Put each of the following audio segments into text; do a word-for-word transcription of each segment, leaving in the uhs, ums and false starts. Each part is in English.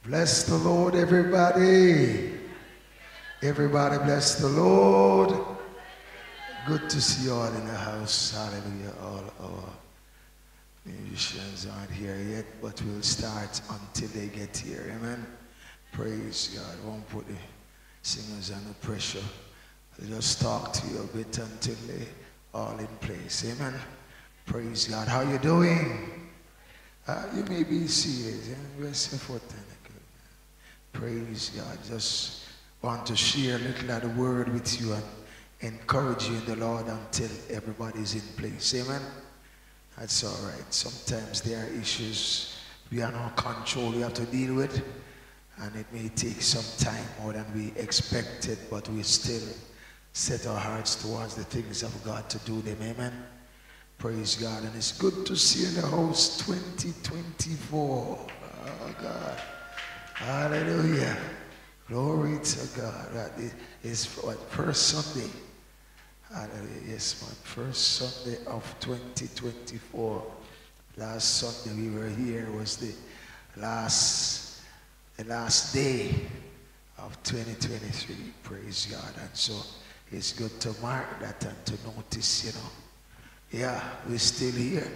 Bless the Lord, everybody. Everybody bless the Lord. Good to see you all in the house. Hallelujah. All our musicians aren't here yet, but we'll start until they get here. Amen. Praise God. Won't put the singers under pressure. I'll just talk to you a bit until they all in place. Amen. Praise God. How you doing? Uh, you may be seated. Rest your foot. Praise God. Just want to share a little of the word with you and encourage you in the Lord until everybody's in place. Amen. That's all right. Sometimes there are issues we are not control we have to deal with, and it may take some time more than we expected, but we still set our hearts towards the things of God to do them. Amen. Praise God. And it's good to see you in the house twenty twenty-four. Oh God. Hallelujah. Glory to God. That is what, first Sunday. Hallelujah. Yes, man. First Sunday of twenty twenty-four. Last Sunday we were here was the last the last day of twenty twenty-three. Praise God. And so it's good to mark that and to notice, you know. Yeah, we're still here.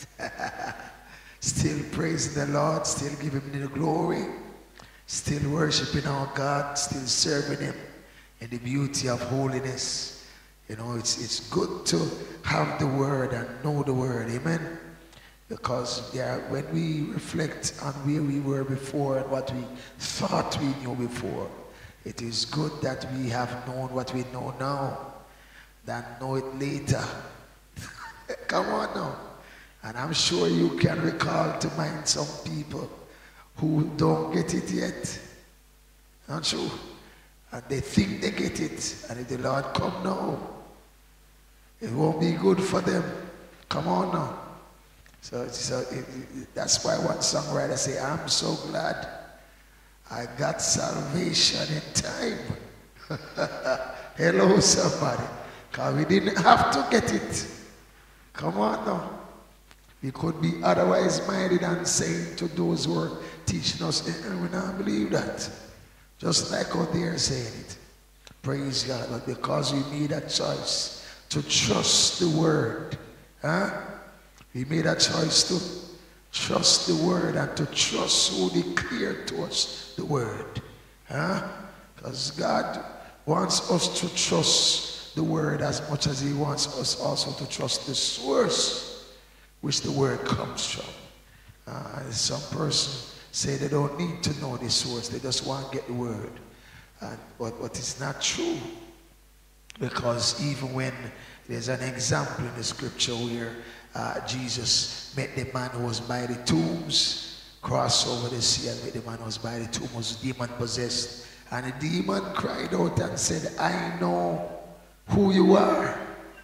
Still praising the Lord, still giving him the glory. Still worshiping our God, still serving him in the beauty of holiness. You know, it's, it's good to have the word and know the word. Amen. Because yeah, when we reflect on where we were before and what we thought we knew before, it is good that we have known what we know now than know it later. Come on now. And I'm sure you can recall to mind some people who don't get it yet. Not true. And they think they get it. And if the Lord come now, it won't be good for them. Come on now. So, so it, it, that's why one songwriter say, I'm so glad I got salvation in time. Hello, somebody. Because we didn't have to get it. Come on now. We could be otherwise minded and saying to those who are teaching us, and we don't believe that. Just like how they are saying it. Praise God. But because we made a choice to trust the word. Huh? We made a choice to trust the word and to trust who declared to us the word. Huh? Because God wants us to trust the word as much as he wants us also to trust the source which the word comes from. Uh, some person say they don't need to know the source, they just want to get the word. And, but, but it's not true. Because even when there's an example in the scripture where uh, Jesus met the man who was by the tombs, crossed over the sea and met the man who was by the tomb, was demon possessed. And the demon cried out and said, I know who you are.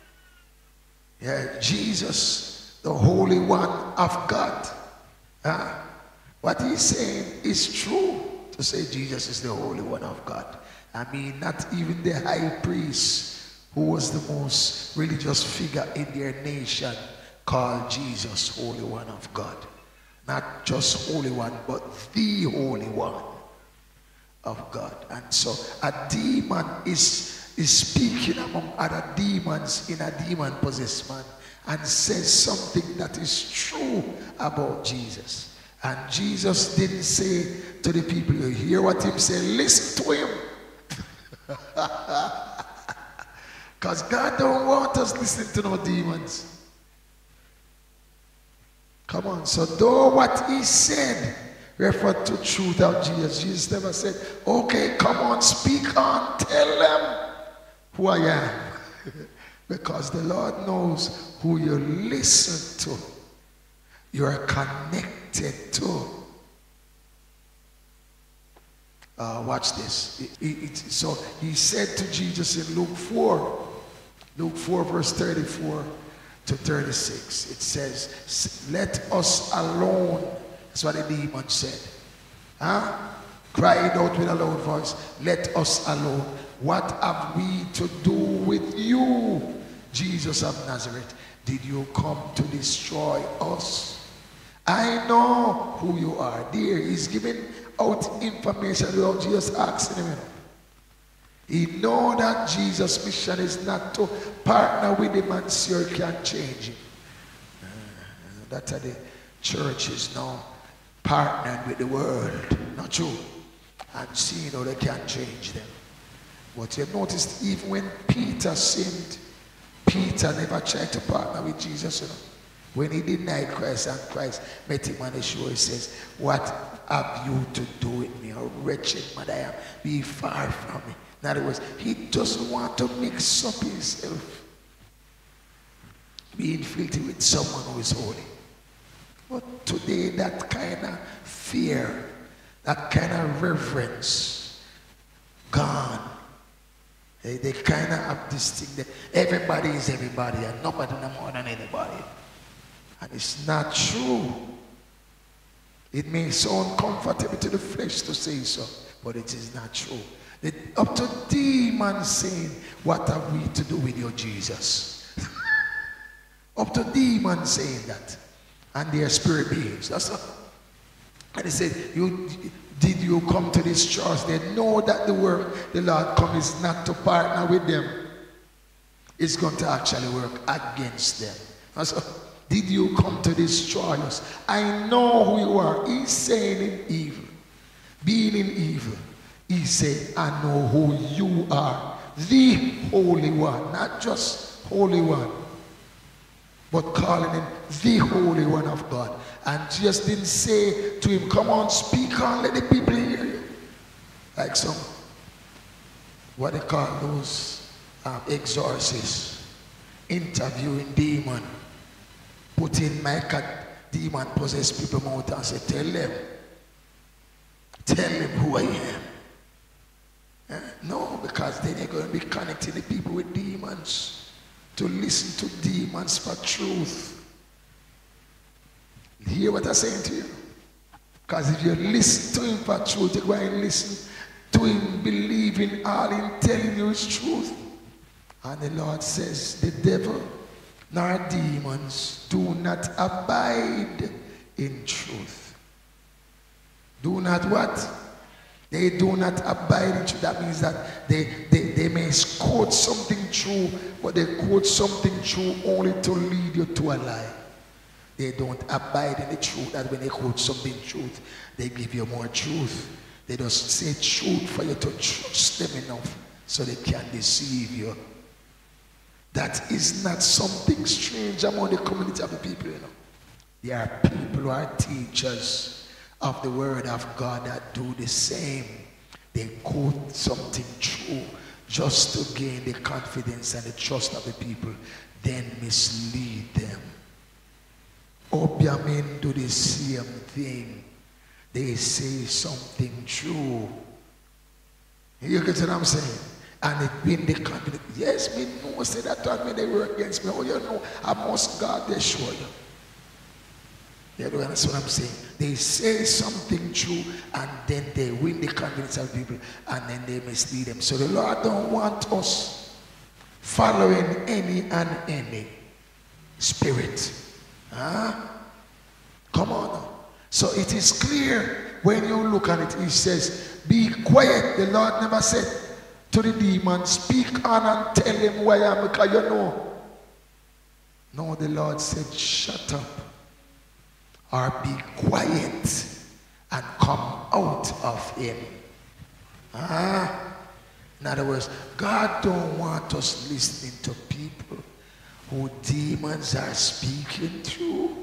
Yeah, Jesus, the Holy One of God. Huh? What he's saying is true to say Jesus is the Holy One of God. I mean, not even the high priest, who was the most religious figure in their nation, called Jesus Holy One of God. Not just Holy One, but the Holy One of God. And so a demon is, is speaking among other demons in a demon-possessed man and says something that is true about Jesus. And Jesus didn't say to the people, you hear what him say, listen to him. Because God don't want us listening to no demons. Come on, so though what he said referred to truth of Jesus, Jesus never said, okay, come on, speak on, tell them who I am. Because the Lord knows who you listen to, you are connected to. Uh, watch this. It, it, it, so he said to Jesus in Luke four, Luke four verse thirty-four to thirty-six, it says, let us alone. That's what the demon said. Huh? Cried out with a loud voice, let us alone. What have we to do with you, Jesus of Nazareth? Did you come to destroy us? I know who you are. There, he's giving out information without Jesus asking him. You know. He know that Jesus' mission is not to partner with him and see how he can change him. Uh, that's how the church is now partnering with the world. Not true. And seeing how they can change them. But you've noticed even when Peter sinned, Peter never tried to partner with Jesus. You know. When he denied Christ and Christ met him on the shore, he says, what have you to do with me? How wretched man I am. Be far from me. In other words, he doesn't want to mix up himself being filthy with someone who is holy. But today, that kind of fear, that kind of reverence, gone. They, they kind of have this thing that everybody is everybody and nobody no more than anybody. And it's not true. It may sound comfortable to the flesh to say so, but it is not true. They, up to demons saying, what have we to do with your Jesus? Up to demons saying that. And their spirit beings. That's all. And he said, you, did you come to this church? They know that the work the Lord come is not to partner with them. It's going to actually work against them. That's all. Did you come to destroy us? I know who you are. He's saying in evil. Being in evil. He said, I know who you are. The Holy One. Not just Holy One. But calling him the Holy One of God. And just didn't say to him, come on, speak on, let the people hear you. Like some, what they call those um, exorcists. Interviewing demon. Put in mic at demon possessed people mouth and say, tell them. Tell them who I am. Eh? No, because then you're going to be connecting the people with demons. To listen to demons for truth. Hear what I'm saying to you? Because if you listen to him for truth, you're going to listen to him believing all in telling you is truth. And the Lord says, the devil nor demons do not abide in truth. Do not what? They do not abide in truth. That means that they, they, they may quote something true, but they quote something true only to lead you to a lie. They don't abide in the truth. That when they quote something truth, they give you more truth. They just say truth for you to trust them enough so they can deceive you. That is not something strange among the community of the people, you know. There are people who are teachers of the word of God that do the same. They quote something true just to gain the confidence and the trust of the people, then mislead them. Obiamen do the same thing. They say something true. You get what I'm saying? And it been the confidence. Yes, me know say that time when they work against me. Oh, you know, I must God they show you. You know, that's what I'm saying. They say something true and then they win the confidence of people and then they mislead them. So the Lord don't want us following any and any spirit. Huh? Come on now. So it is clear when you look at it, he says, be quiet. The Lord never said to the demon, speak on and tell him who I am because you know. No, the Lord said, shut up or be quiet and come out of him. Ah. In other words, God don't want us listening to people who demons are speaking through.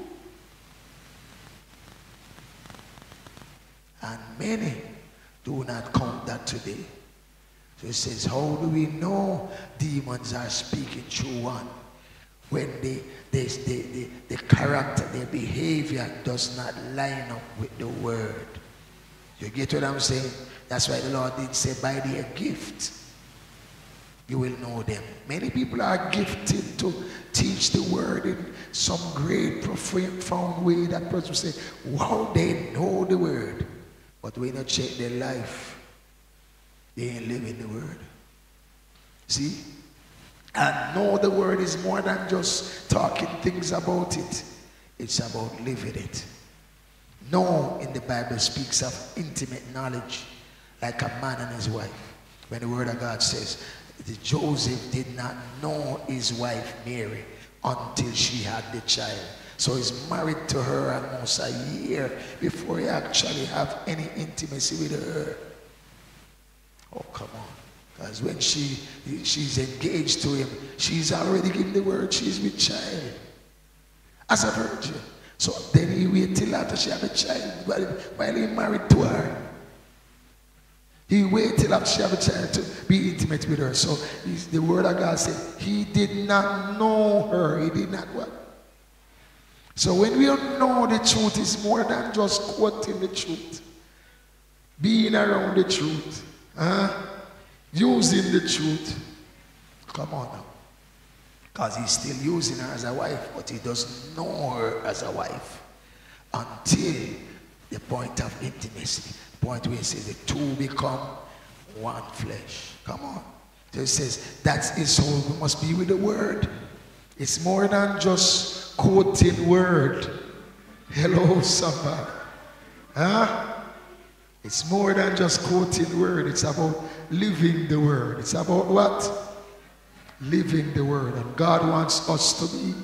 And many do not count that today. So it says, how do we know demons are speaking through one? When they, they, they, they, the character, their behavior does not line up with the word. You get what I'm saying? That's why the Lord did say, by their gift, you will know them. Many people are gifted to teach the word in some great profound way. That person will say, wow, they know the word. But when you check their life, they ain't living the word. See? And know the word is more than just talking things about it. It's about living it. No in the Bible speaks of intimate knowledge like a man and his wife. When the word of God says that Joseph did not know his wife Mary until she had the child. So he's married to her almost a year before he actually have any intimacy with her. Oh, come on. Because when she she's engaged to him, she's already given the word she's with child as a virgin. So then he wait till after she have a child while, while he married to her. He wait till after she have a child to be intimate with her. So the word of God said he did not know her. He did not what? So when we don't know the truth, it's more than just quoting the truth. Being around the truth. Huh? Using the truth. Come on now. Because he's still using her as a wife, but he doesn't know her as a wife until the point of intimacy. The point where he says the two become one flesh. Come on. So it says that is how we must be with the word. It's more than just quoting word. Hello, somebody. Huh? It's more than just quoting word. It's about living the word. It's about what? Living the word. And God wants us to be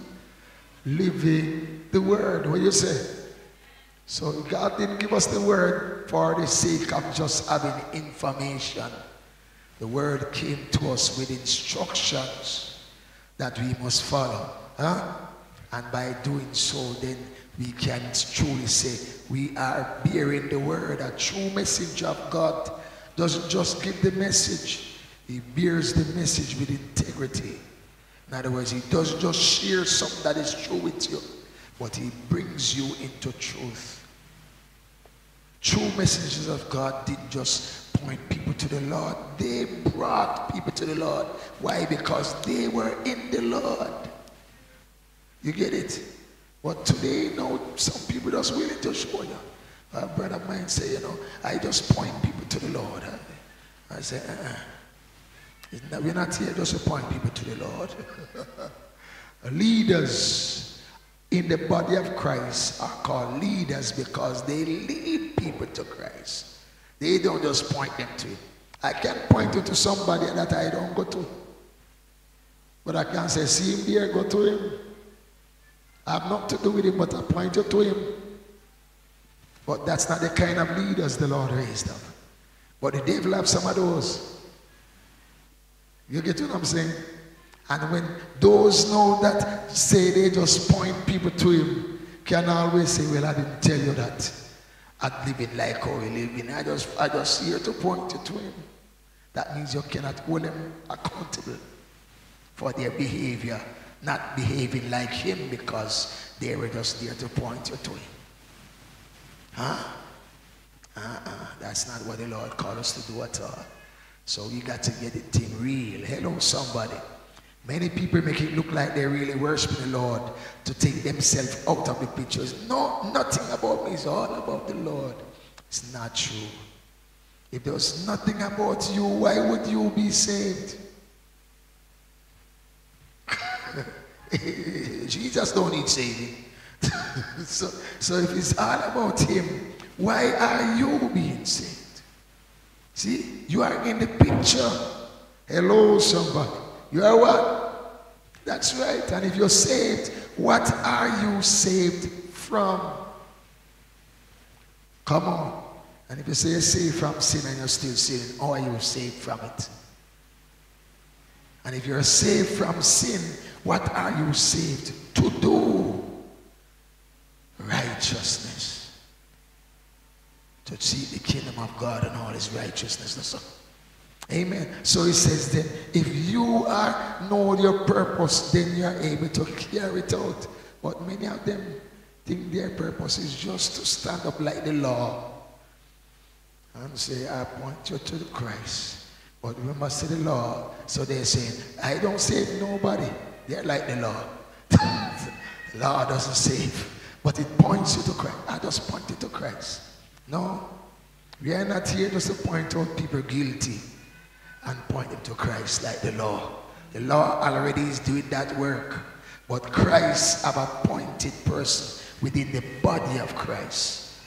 living the word. What do you say? So God didn't give us the word for the sake of just having information. The word came to us with instructions that we must follow. Huh? And by doing so, then we can truly say we are bearing the word. A true messenger of God doesn't just give the message. He bears the message with integrity. In other words, he doesn't just share something that is true with you, but he brings you into truth. True messengers of God didn't just point people to the Lord. They brought people to the Lord. Why? Because they were in the Lord. You get it? But today, you know, some people just willing to show you. A brother of mine say, you know, I just point people to the Lord. I, I say, uh-uh. We're not here just to point people to the Lord. Leaders in the body of Christ are called leaders because they lead people to Christ. They don't just point them to him. I can't point you to somebody that I don't go to. But I can say, see him there, go to him. I have nothing to do with him, but I point you to him. But that's not the kind of leaders the Lord raised up. But the devil have some of those. You get what I'm saying? And when those know that say they just point people to him, can always say, well, I didn't tell you that. I'm living like how we living. I just I just here to point you to him. That means you cannot hold them accountable for their behavior, not behaving like him because they were just there to point you to him. Huh? Uh-uh. That's not what the Lord called us to do at all. So you got to get it thing real. Hello, somebody. Many people make it look like they're really worshiping the Lord to take themselves out of the pictures. No, nothing about me is all about the Lord. It's not true. If there was nothing about you, why would you be saved? Jesus don't need saving. so, so if it's all about him, why are you being saved? See, you are in the picture. Hello, somebody. You are what? That's right. And if you're saved, what are you saved from? Come on. And if you say you're saved from sin and you're still sinning, how are you saved from it? And if you're saved from sin, what are you saved to do? Righteousness. To see the kingdom of God and all his righteousness. So, amen. So he says that if you are know your purpose, then you are able to carry it out. But many of them think their purpose is just to stand up like the law and say, I point you to the Christ. But remember, say the law. So they're saying, I don't save nobody. They're like the law. The law doesn't save, but it points you to Christ. I just point you to Christ. No, we are not here just to point out people guilty and point them to Christ like the law. The law already is doing that work. But Christ have appointed person within the body of Christ.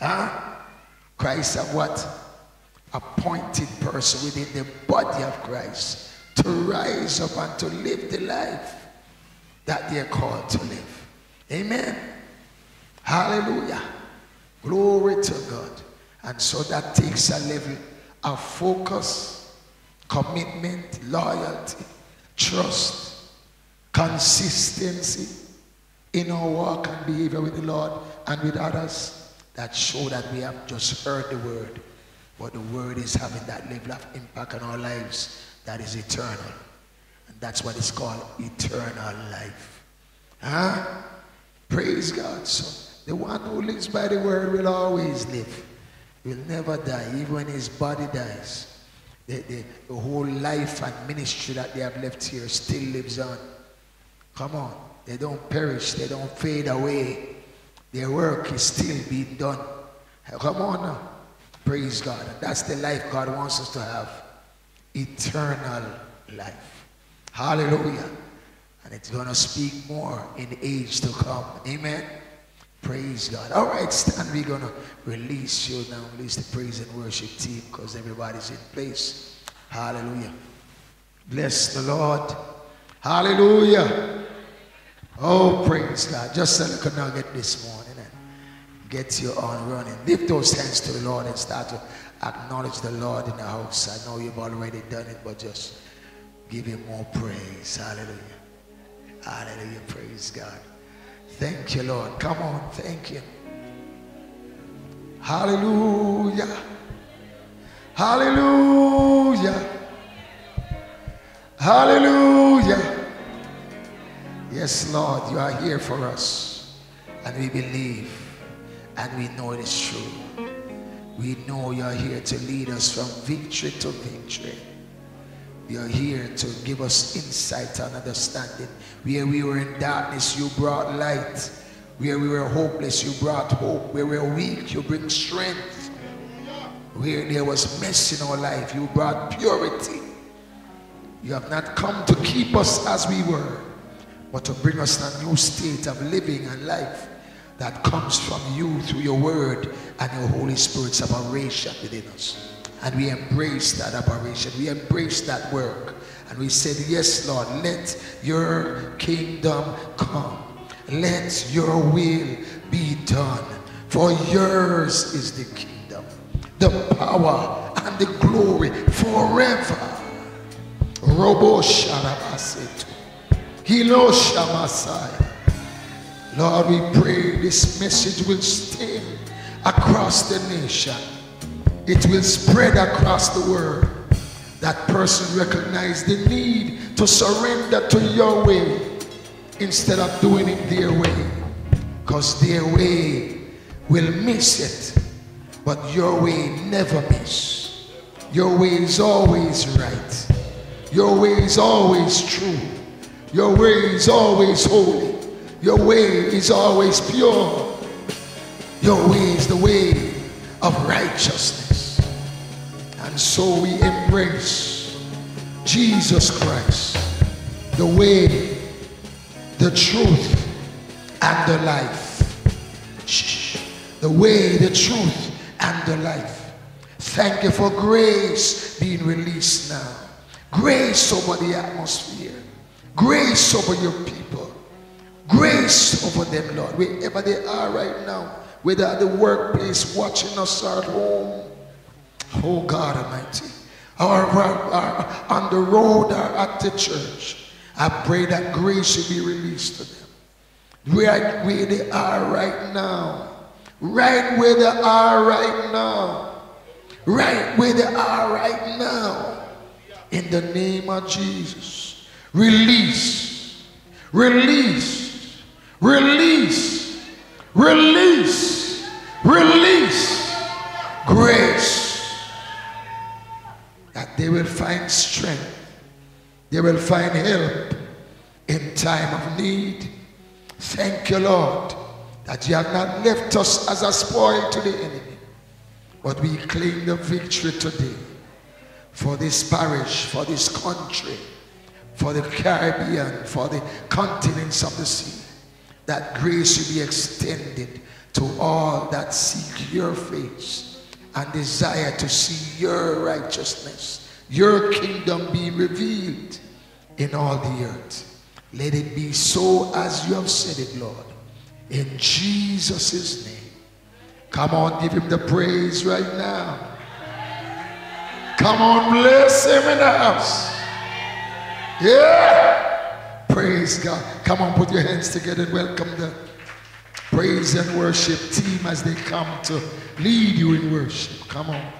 Huh? Christ have what? Appointed person within the body of Christ to rise up and to live the life that they are called to live. Amen. Hallelujah. Glory to God. And so that takes a level of focus, commitment, loyalty, trust, consistency in our walk and behavior with the Lord and with others, that show that we have just heard the word, but the word is having that level of impact on our lives that is eternal. And that's what it's called, eternal life. Huh? Praise God. So the one who lives by the word will always live. Will never die, even when his body dies. The, the, the whole life and ministry that they have left here still lives on. Come on. They don't perish. They don't fade away. Their work is still being done. Come on now. Praise God. And that's the life God wants us to have. Eternal life. Hallelujah. And it's going to speak more in the age to come. Amen. Praise God. All right, stand. We're going to release you now. Release the praise and worship team because everybody's in place. Hallelujah. Bless the Lord. Hallelujah. Oh, praise God. Just a little nugget this morning and get you on running. Lift those hands to the Lord and start to acknowledge the Lord in the house. I know you've already done it, but just give him more praise. Hallelujah. Hallelujah. Praise God. Thank you, Lord. Come on. Thank you. Hallelujah. Hallelujah. Hallelujah. Yes, Lord, you are here for us. And we believe and we know it is true. We know you are here to lead us from victory to victory. You are here to give us insight and understanding. Where we were in darkness, you brought light. Where we were hopeless, you brought hope. Where we were weak, you bring strength. Where there was mess in our life, you brought purity. You have not come to keep us as we were, but to bring us a new state of living and life that comes from you through your word and your Holy Spirit's operation within us. And we embrace that operation. We embrace that work. And we said, yes, Lord, let your kingdom come. Let your will be done. For yours is the kingdom, the power, and the glory forever. Robo Sharabasetu. Hilo Shamasai. Lord, we pray this message will stay across the nation. It will spread across the world. That person recognize the need to surrender to your way instead of doing it their way. Because their way will miss it. But your way never miss. Your way is always right. Your way is always true. Your way is always holy. Your way is always pure. Your way is the way of righteousness. And so we embrace Jesus Christ, the way, the truth, and the life. Shh. The way, the truth, and the life. Thank you for grace being released now. Grace over the atmosphere. Grace over your people. Grace over them, Lord, wherever they are right now. Whether at the workplace, watching us, or at home. Oh God Almighty. Or, or, or on the road or at the church. I pray that grace will be released to them. Right where they are right now. Right where they are right now. Right where they are right now. In the name of Jesus. Release. Release. Release. Release. Release. Grace. That they will find strength. They will find help in time of need. Thank you, Lord, that you have not left us as a spoil to the enemy, but we claim the victory today for this parish, for this country, for the Caribbean, for the continents of the sea. That grace will be extended to all that seek your face and desire to see your righteousness, your kingdom be revealed in all the earth. Let it be so as you have said it, Lord. In Jesus' name. Come on, give him the praise right now. Come on, bless him in the house. Yeah. Praise God. Come on, put your hands together and welcome the praise and worship team as they come to lead you in worship. Come on.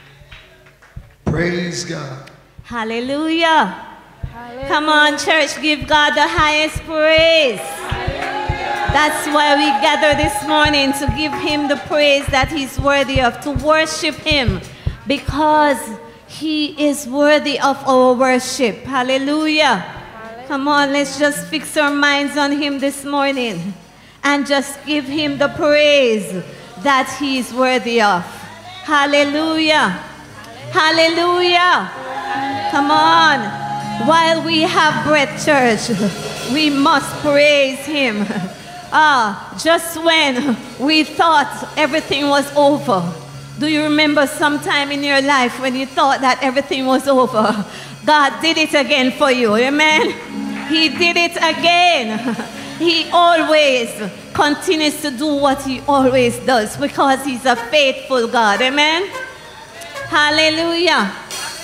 Praise God. Hallelujah. Hallelujah. Come on, church, give God the highest praise. That's why we gather this morning, to give him the praise that he's worthy of, to worship him, because he is worthy of our worship. Hallelujah. Hallelujah. Come on, let's just fix our minds on him this morning and just give him the praise that he is worthy of. Hallelujah. Hallelujah. Come on. While we have breath, church, we must praise him. Ah, just when we thought everything was over. Do you remember sometime in your life when you thought that everything was over? God did it again for you, amen? He did it again. He always continues to do what he always does, because he's a faithful God, amen? Hallelujah.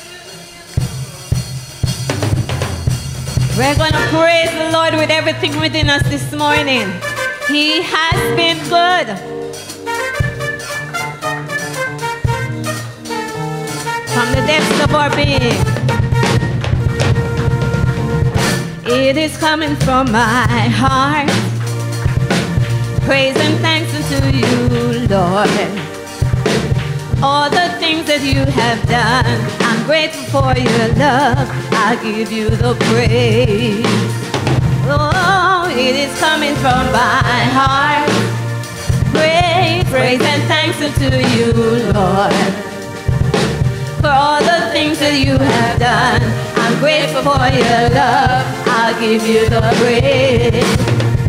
We're going to praise the Lord with everything within us this morning. He has been good. From the depths of our being. It is coming from my heart. Praise and thanks unto you, Lord. All the things that you have done, I'm grateful for your love. I give you the praise. Oh, it is coming from my heart. Praise, praise and thanks unto you, Lord. For all the things that you have done, I'm grateful for your love. I'll give you the praise.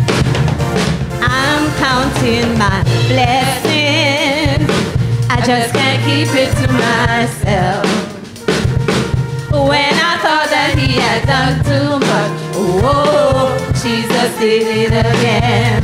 I'm counting my blessings. I just can't keep it to myself. When I thought that he had done too much, oh, Jesus did it again.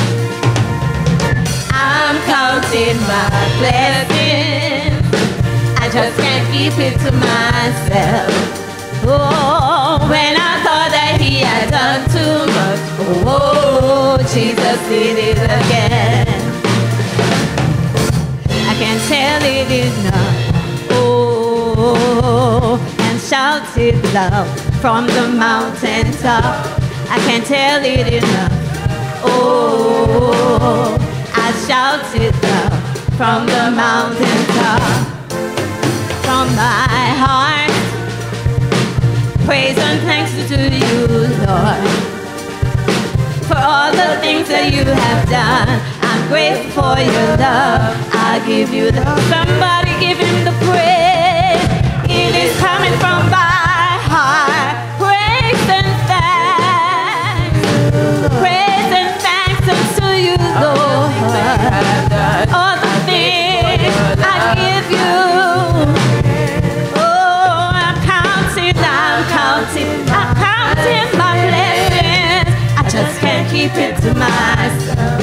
I'm counting my blessings. I just can't keep it to myself. Oh, when I thought that he had done too much, oh, Jesus did it again. I can't tell it enough. Oh, and shout it loud from the mountaintop. I can't tell it enough. Oh, I shout it loud from the mountaintop. From my heart, praise and thanks to you, Lord, for all the things that you have done. I'm grateful for your love. I give you the. Somebody give him the praise. It is coming from my heart. Praise and thanks. Praise and thanks unto you, Lord. All the things I give you. Oh, I'm counting, I'm counting, I'm counting my blessings. I just can't keep it to myself.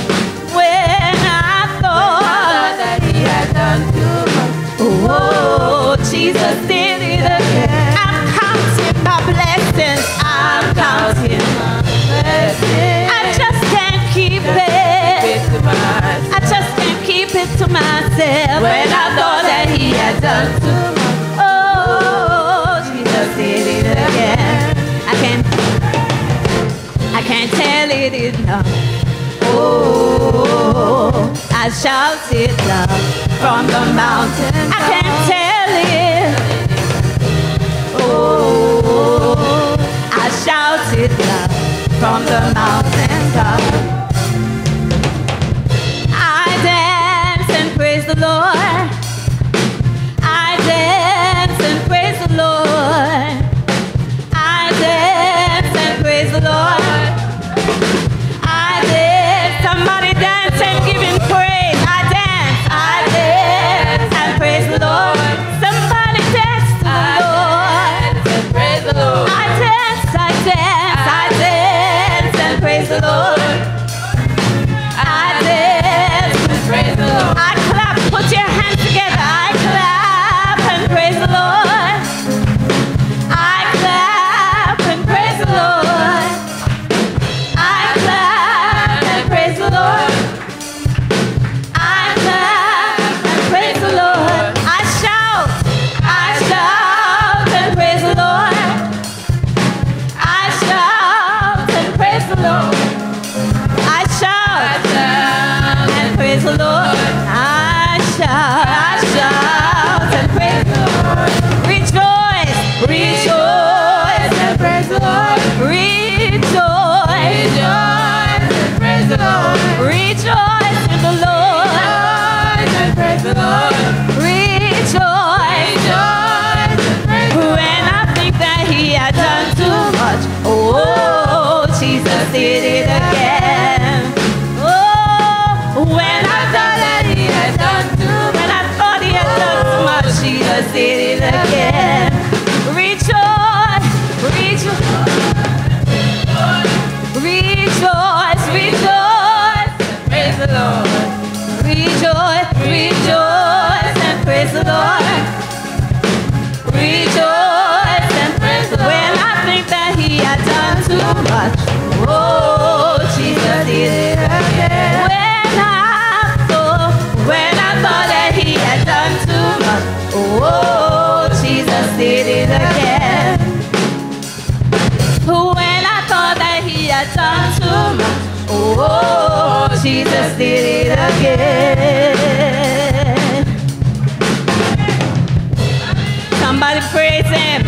Oh, Jesus did it again. I'm counting my blessings. I'm counting my blessings. I just can't keep it. I just can't keep it to myself. When I thought that he had done too much, oh, Jesus did it again. I can't, I can't tell it enough. Oh, I shout it loud from the mountain. I can't tell it. Oh, I shout it loud from the mountain top. I dance and praise the Lord. I dance and praise the Lord. I dance and praise the Lord. I dance. Somebody dance and give him praise. did it again. Rejoice, rejoice, rejoice, rejoice, praise the Lord. Rejoice, rejoice, and praise the Lord. Rejoice and praise the Lord. When I think that He had done too much, oh, Jesus did it again. When I thought, when I thought that He had done too much, oh, Jesus did it again. When I thought that He had done too much, oh, Jesus did it again. Somebody praise Him.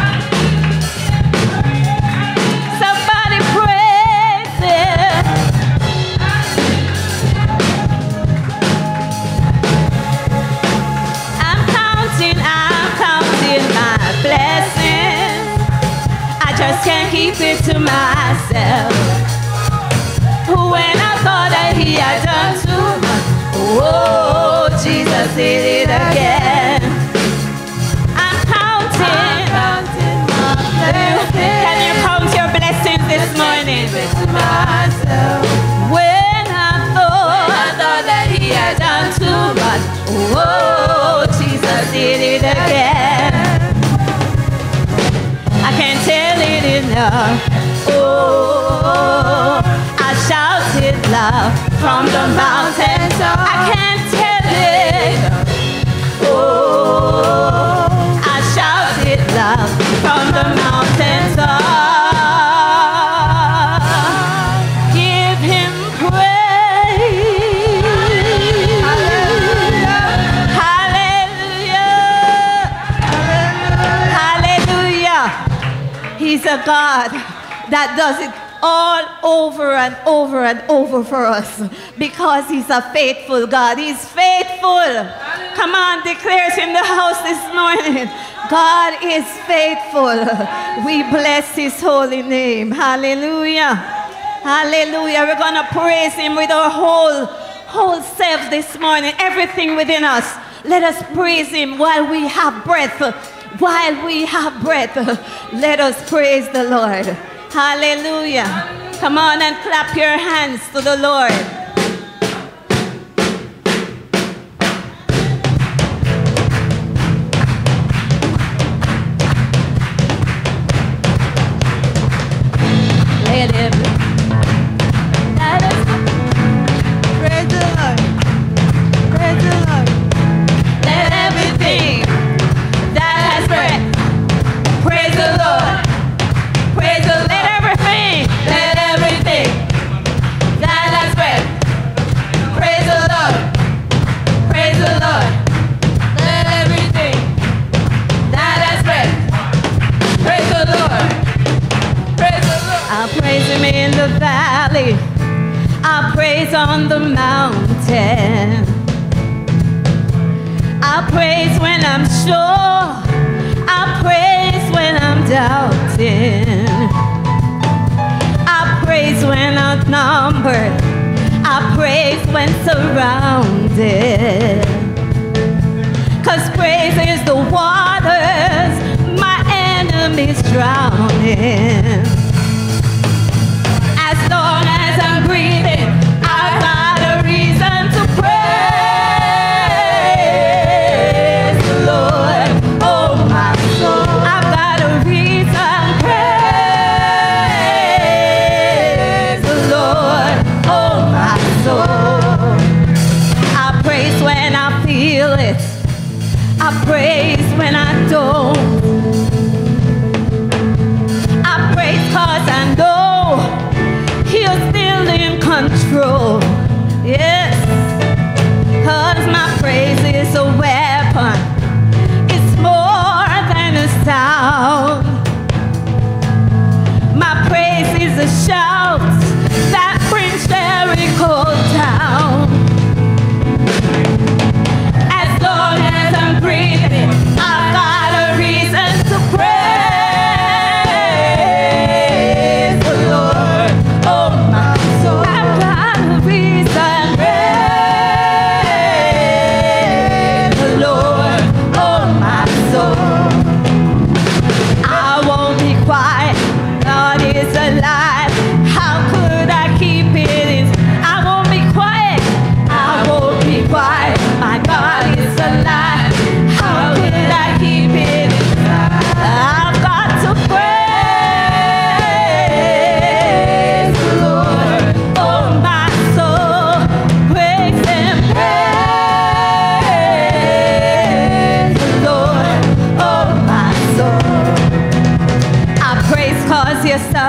Somebody praise Him. I'm counting, I'm counting my blessings. I just can't keep it to myself. When I thought that He had done too much, oh, Jesus did it again. I'm counting, I'm counting my blessings. Can you count your blessings this morning? When I thought, when I thought that He had done too much, oh, Jesus did it again. I can't tell it enough. Oh, I shouted love from the mountaintop. I can't tell it. Oh, I shouted love from the mountaintop. Give Him praise. Hallelujah. Hallelujah. Hallelujah. He's a God that does it all over and over and over for us because He's a faithful God. He's faithful. Come on, declare it in the house this morning. God is faithful. We bless His holy name. Hallelujah. Hallelujah. We're going to praise Him with our whole, whole self this morning. Everything within us. Let us praise Him while we have breath. While we have breath. Let us praise the Lord. Hallelujah. Come on and clap your hands to the Lord. Let Him. Let us praise the Lord. Praise the Lord. Let everything that has breath praise the Lord. Praise the Lord. Let everything, let everything that has breath praise the Lord. Praise the Lord. Let everything that has breath praise the Lord. Praise the Lord. I'll praise Him in the valley. I'll praise on the mountain. I'll praise when I'm sure. I'll praise when I'm doubting. I'll praise when outnumbered. I'll praise when surrounded. Cause praise is the waters my enemies drowning. As long as I'm breathing, I've got a reason to praise the Lord. Oh my soul, I've got a reason to praise the Lord. Oh my soul, I praise when I feel it. I praise when I don't. I praise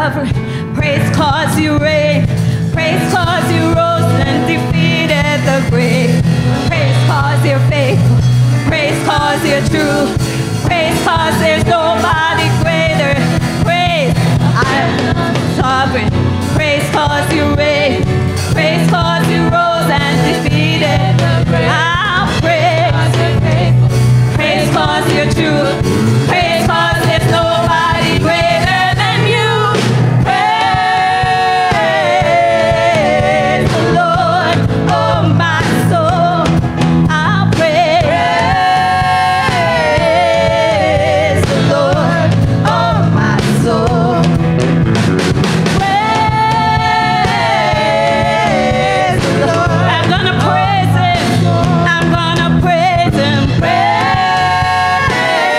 sovereign. Praise cause you reign. Praise cause you rose and defeated the grave. Praise cause you're faithful. Praise cause you're true. Praise cause there's nobody greater. Praise, I'm sovereign. Praise cause you reign. Praise cause you rose and defeated the grave. I'll praise. Praise cause you're true. Praise cause there's nobody greater than you. Praise the Lord, oh my soul. I'll praise the Lord, oh my soul. Praise the Lord. I'm gonna praise Him. I'm gonna praise Him. Praise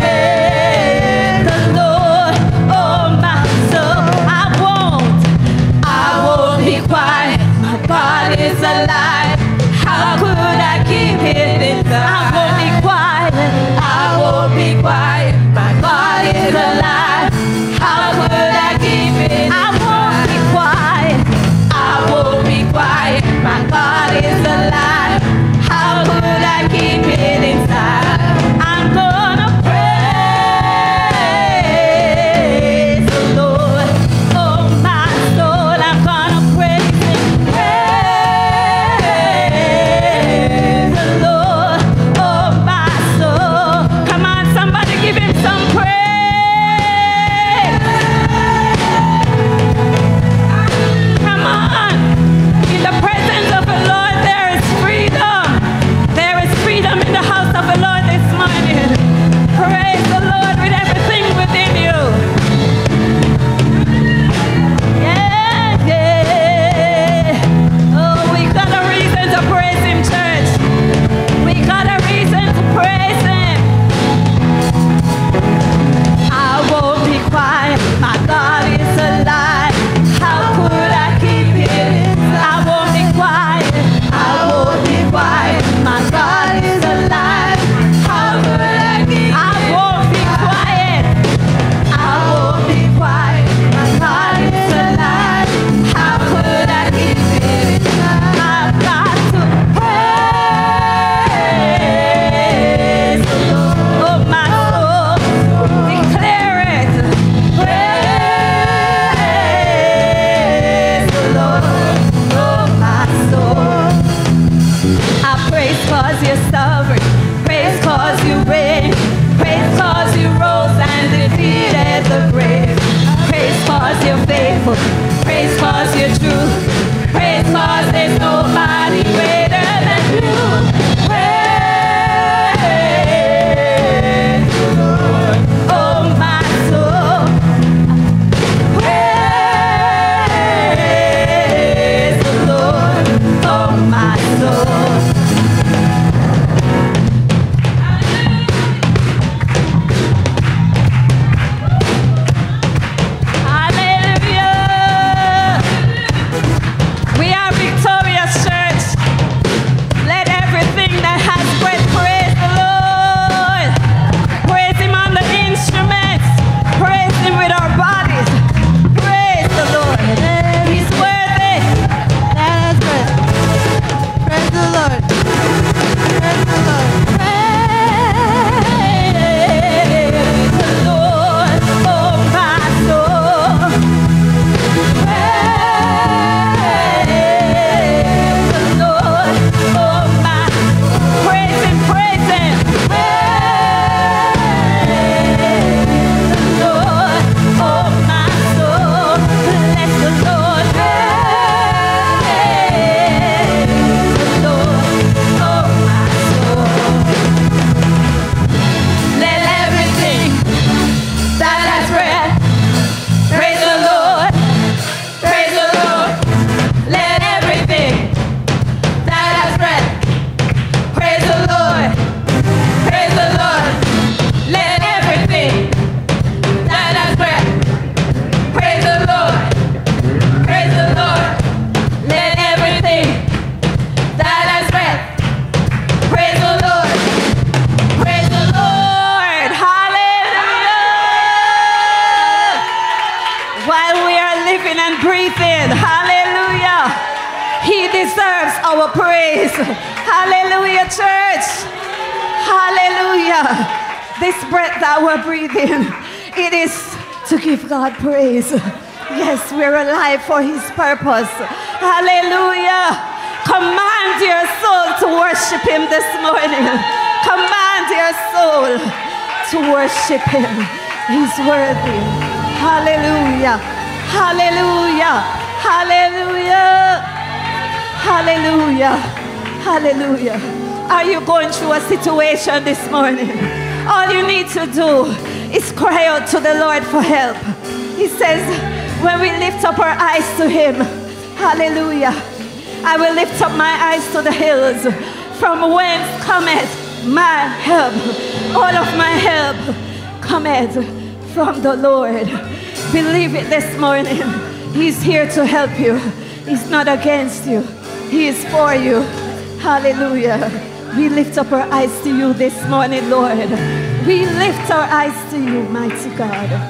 and breathing. Hallelujah. He deserves our praise. Hallelujah, church. Hallelujah. This breath that we're breathing, it is to give God praise. Yes, we're alive for his purpose. Hallelujah. Command your soul to worship him this morning. Command your soul to worship him. He's worthy. Hallelujah. Hallelujah. Hallelujah. Hallelujah. Hallelujah. Are you going through a situation this morning? All you need to do is cry out to the Lord for help. He says, when we lift up our eyes to him, hallelujah, I will lift up my eyes to the hills, from whence cometh my help. All of my help cometh from the Lord. Believe it this morning. He's here to help you. He's not against you. He is for you. Hallelujah. We lift up our eyes to you this morning, Lord. We lift our eyes to you, mighty God.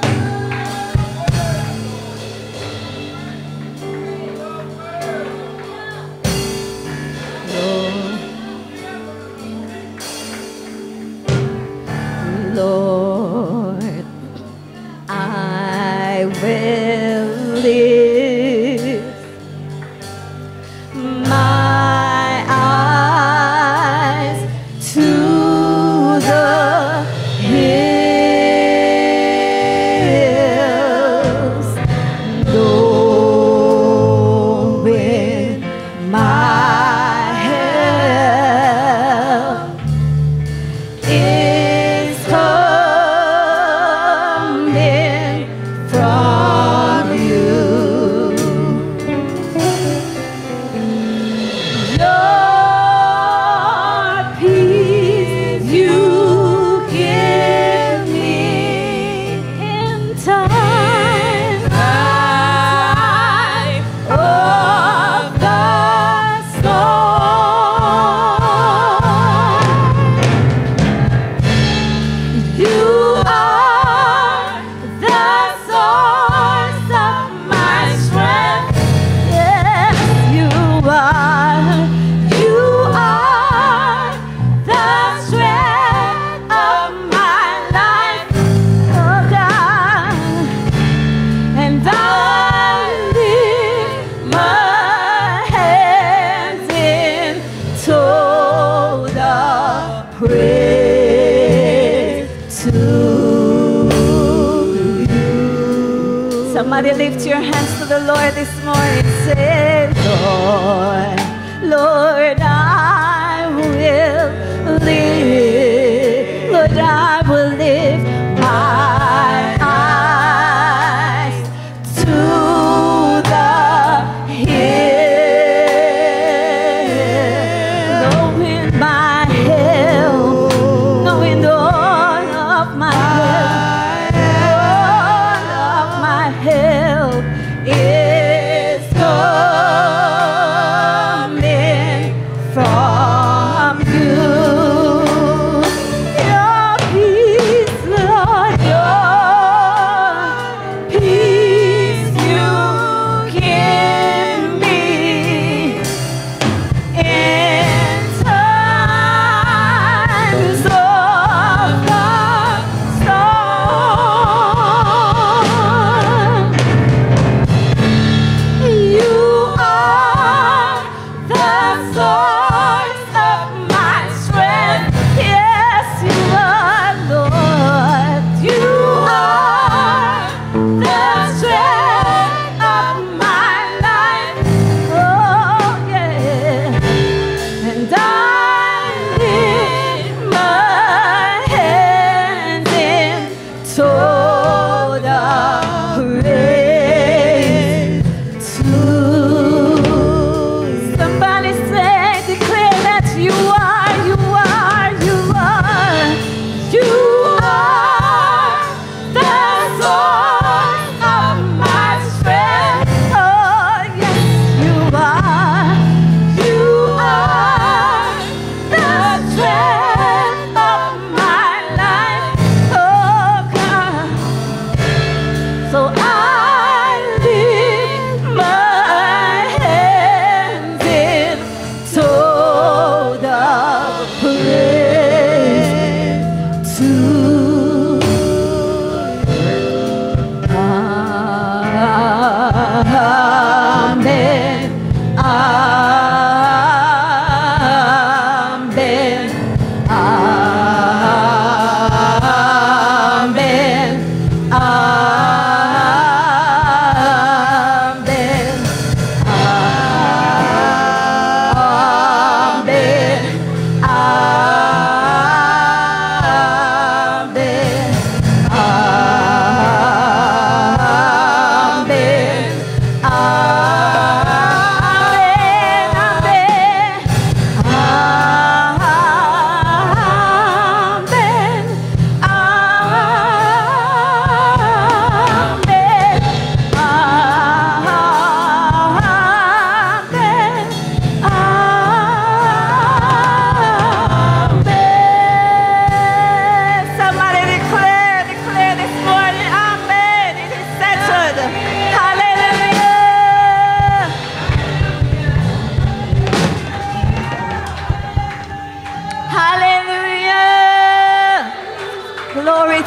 Lord, I will lift my eyes to the hills, knowing my help is coming from you. Your peace you give me in time of the storm. You are the source of my strength. Yes, you are. You are the strength of my life, oh God. And I lift my hands in total praise to you. Somebody lift your hands to the Lord this morning. Say, Lord, Lord, I will live. Lord, I will lift my eyes to the hill, knowing my help, knowing all of my help, all of my help is coming from you. Your peace, Lord, your peace you give me in times of the storm. You are the source of my strength. Yes, you are, Lord. You are the strength of my life. Oh, yeah. And I lift my hands in total praise to somebody. Say, declare that you are, you are, you are, you are the source of my strength. Oh, yes, you are. You are the strength of my life. Oh, God.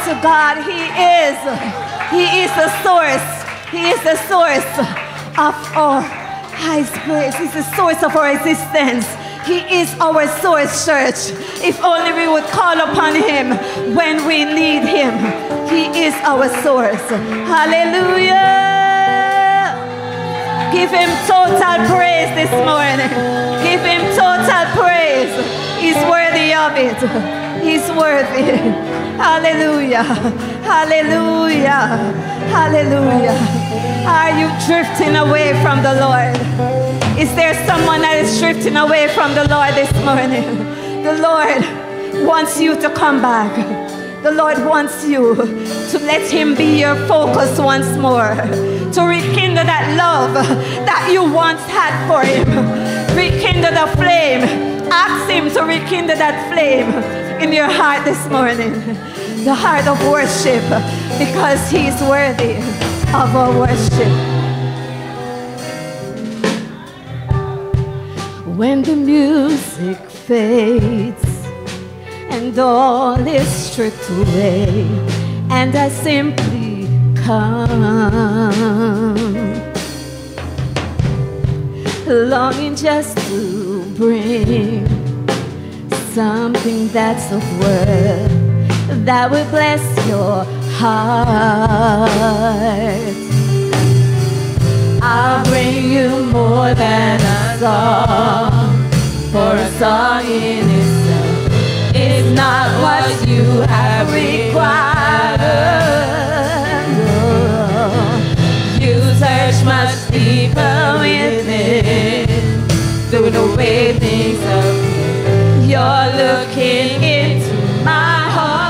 to God. He is. He is the source. He is the source of our highest praise. He's the source of our existence. He is our source, church. If only we would call upon him when we need him. He is our source. Hallelujah. Give him total praise this morning. Give him total praise. He's worthy of it. He's worthy. Hallelujah. Hallelujah. Hallelujah. Are you drifting away from the Lord? Is there someone that is drifting away from the Lord this morning? The Lord wants you to come back. The Lord wants you to let him be your focus once more. To rekindle that love that you once had for him. Rekindle the flame. Ask him to rekindle that flame in your heart this morning. The heart of worship, because he's worthy of our worship. When the music fades and all is stripped away, and I simply come, longing just to bring something that's of worth that will bless your heart. I'll bring you more than a song, for a song in itself is not what you have required. You search much deeper within, through the way things appear. You're looking into my heart.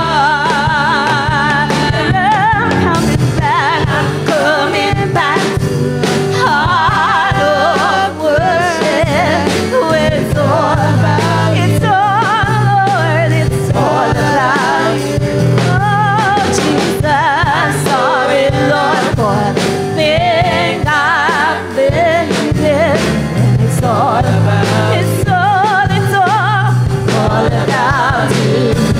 I'm coming back, I'm coming back to heart of worship. Where it's all about, it's all, Lord, it's all about you. Oh Jesus, sorry Lord for the thing I've been in. It's all about, it's all, it's all, all about you.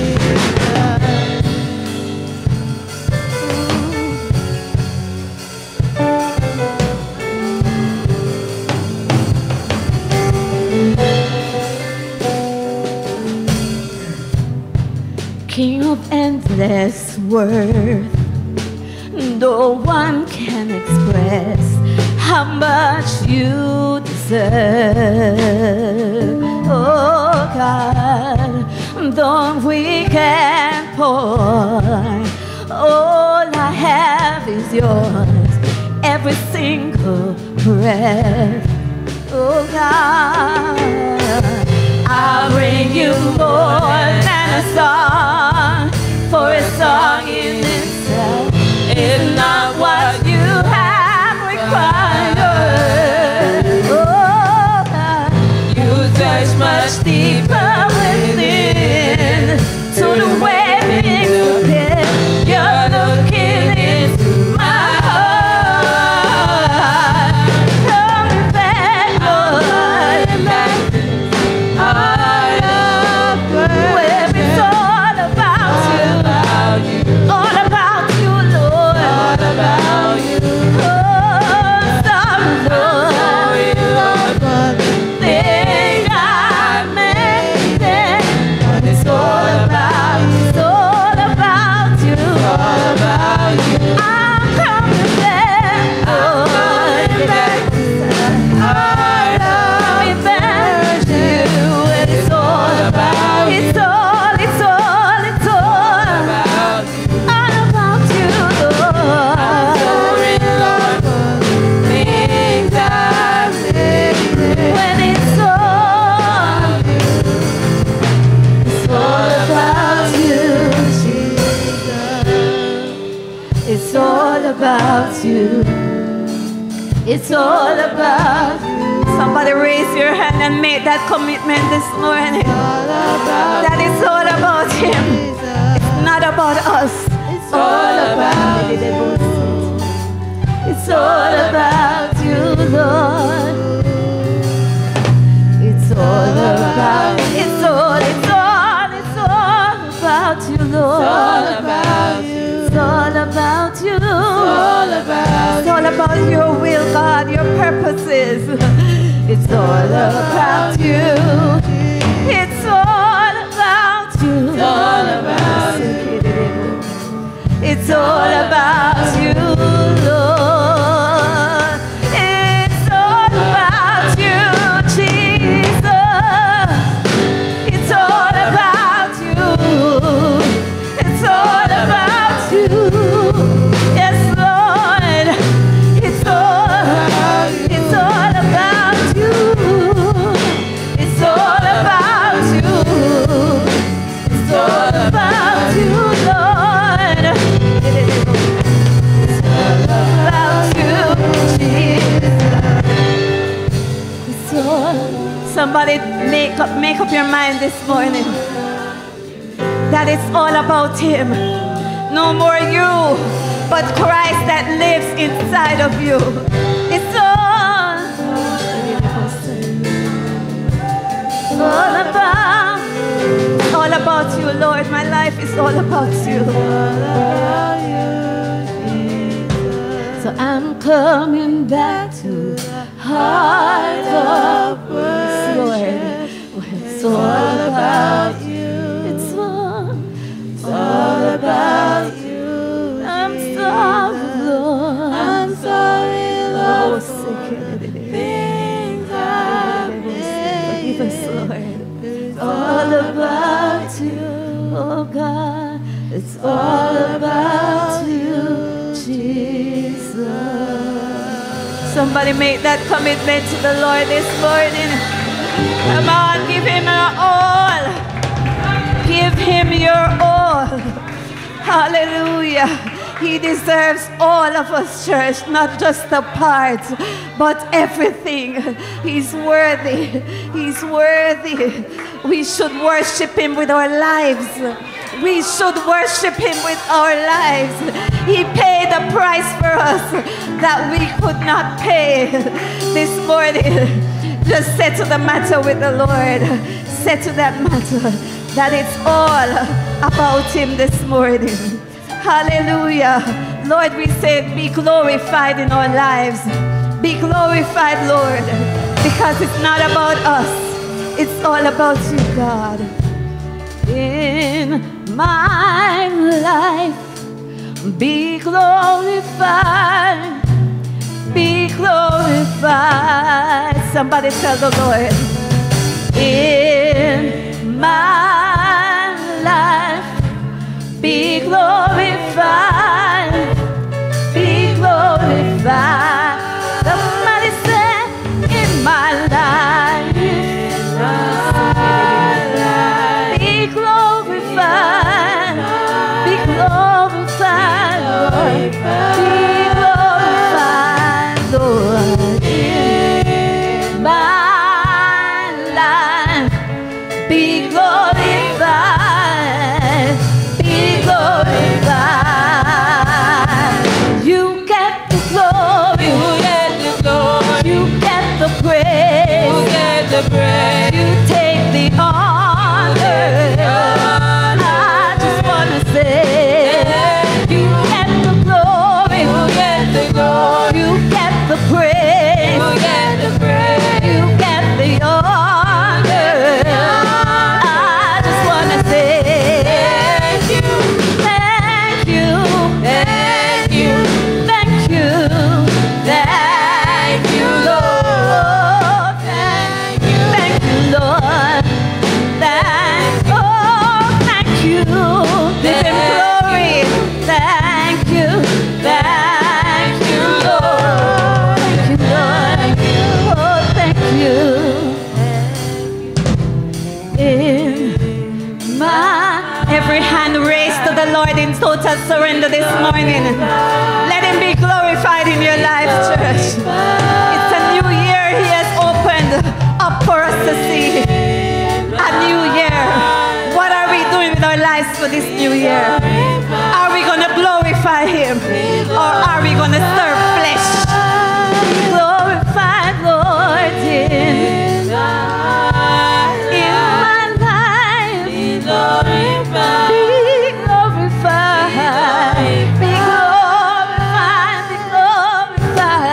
King of endless worth, no one can express how much you deserve. Oh God, though we can pour, all I have is yours, every single breath. Oh God, I'll bring you more than a song, for a song in itself is not what you have required. Oh God, you search much deeper within, to the way things appear. You're looking into my heart. Coming back, Lord, back to heart of worship, where it's all about you, all about you, Lord, all about you. Oh, sorry, Lord, for the thing I made it. But it's all about you, it's all about you, all about you. I'm coming back, Lord, back to the heart of worship, and it's all about, it's all, it's all, it's all about you, all about you, Lord. I'm sorry, Lord, for the things I've made, when it's all, it's all about you, Jesus. It's all about you. It's all about you. Somebody raise your hand and make that commitment this morning. That it's all about him. It's not about us. It's all about you. It's all about you, Lord. It's all about, it's all, it's all, it's all about you, Lord. It's all about about your will, God, your purposes. It's all about you. It's all about you. It's all about you. It's all about you, Lord. It's all about you, Jesus. It's all about you. It's all about you. Yes, Lord. It's all, it's all about you. It's all about you. It's all about you, Lord. It's all about you, Jesus. It's all. Somebody make up, make up your mind this morning that it's all about Him. No more you, but Christ that lives inside of you. It's all, all about, all about you, Lord. My life is all about you. So I'm coming back to the heart of worship, Lord. It's all about you. It's all, it's all about you. I'm sorry, Lord. I'm sorry, Lord. Things I've forgive us, Lord. It's all about you, oh God. It's all about you, Jesus. Somebody make that commitment to the Lord this morning. Come on, give Him your all. Give Him your all. Hallelujah. He deserves all of us, church, not just the parts, but everything. He's worthy. He's worthy. We should worship Him with our lives. We should worship Him with our lives. He paid the price for us that we could not pay. This morning, just settle the matter with the Lord. Settle that matter, that it's all about Him this morning. Hallelujah. Lord, we say, be glorified in our lives. Be glorified, Lord, because it's not about us. It's all about you, God. In my life, be glorified. Be glorified. Somebody tell the Lord. In my life, be glorified. Be glorified. Somebody say, in my life, in my life, be glorified. Be glorified, Lord. Be glorified, Lord. In my life, be glorified. Be glorified. You get the glory. You get the glory. You get the praise. You get the praise. You take the honor. I just wanna say, you get the glory. You get the glory. You get the praise. You get the praise. You get the honor. I just wanna say, thank you, thank you, thank you, thank you, thank you, Lord, thank you, thank you, Lord, thank, oh, thank you, give Him glory, thank you, thank you, Lord, thank you, Lord, oh, thank you. In my, every hand raised to the Lord in total surrender this morning. Let Him be glorified in your life, church. It's a new year He has opened up for us to see. A new year. What are we doing with our lives for this new year? Are we going to glorify Him, or are we going to serve flesh? Glorify, Lord, in, in my life. Be glorified. Be glorified. Be glorified. Be glorified.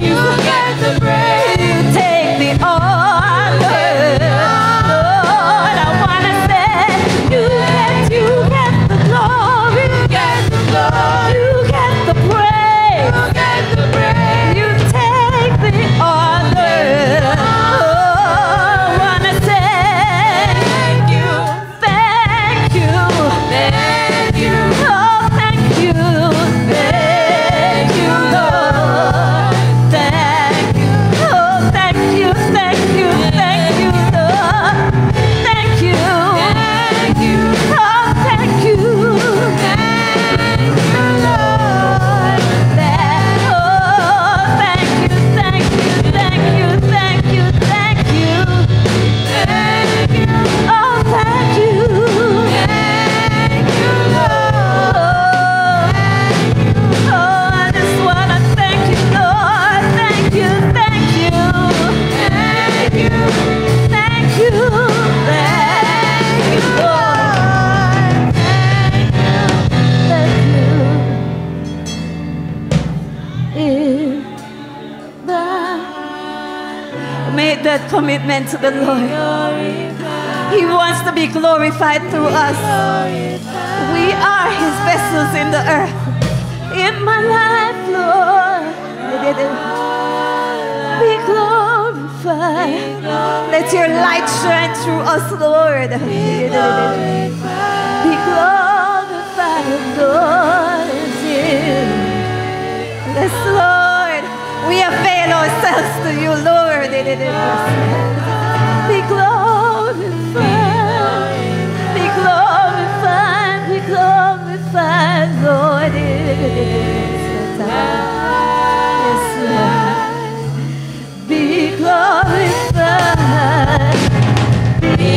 You get the praise. You take the honor. Lord, I wanna say, you get, you get the glory. You get the glory. You get the praise. You get the praise. You take the honor. Oh, I wanna say, thank you, thank you, thank you. Oh, thank you, thank you, Lord. Thank you. Oh, thank you, thank you, thank you, Lord. Thank you. Thank you. Oh, thank you. Thank you, Lord. Thank, oh, thank you, thank you, thank you, thank you, thank you. Thank you. Oh, thank you. Thank you, Lord. Oh, I just wanna thank you, Lord. Thank you, thank you. Thank you. Thank you. Thank you, Lord. Thank you. In the Make that commitment to the Lord. He wants to be glorified through us. We are His vessels in the earth. In my life, Lord, be glorified. Let your light shine through us, Lord. Be glorified, Lord. Yes, Lord. We avail ourselves to you, Lord. Be glorified. Be glorified. Be glorified, Lord. Yes, Lord. Be glorified. Be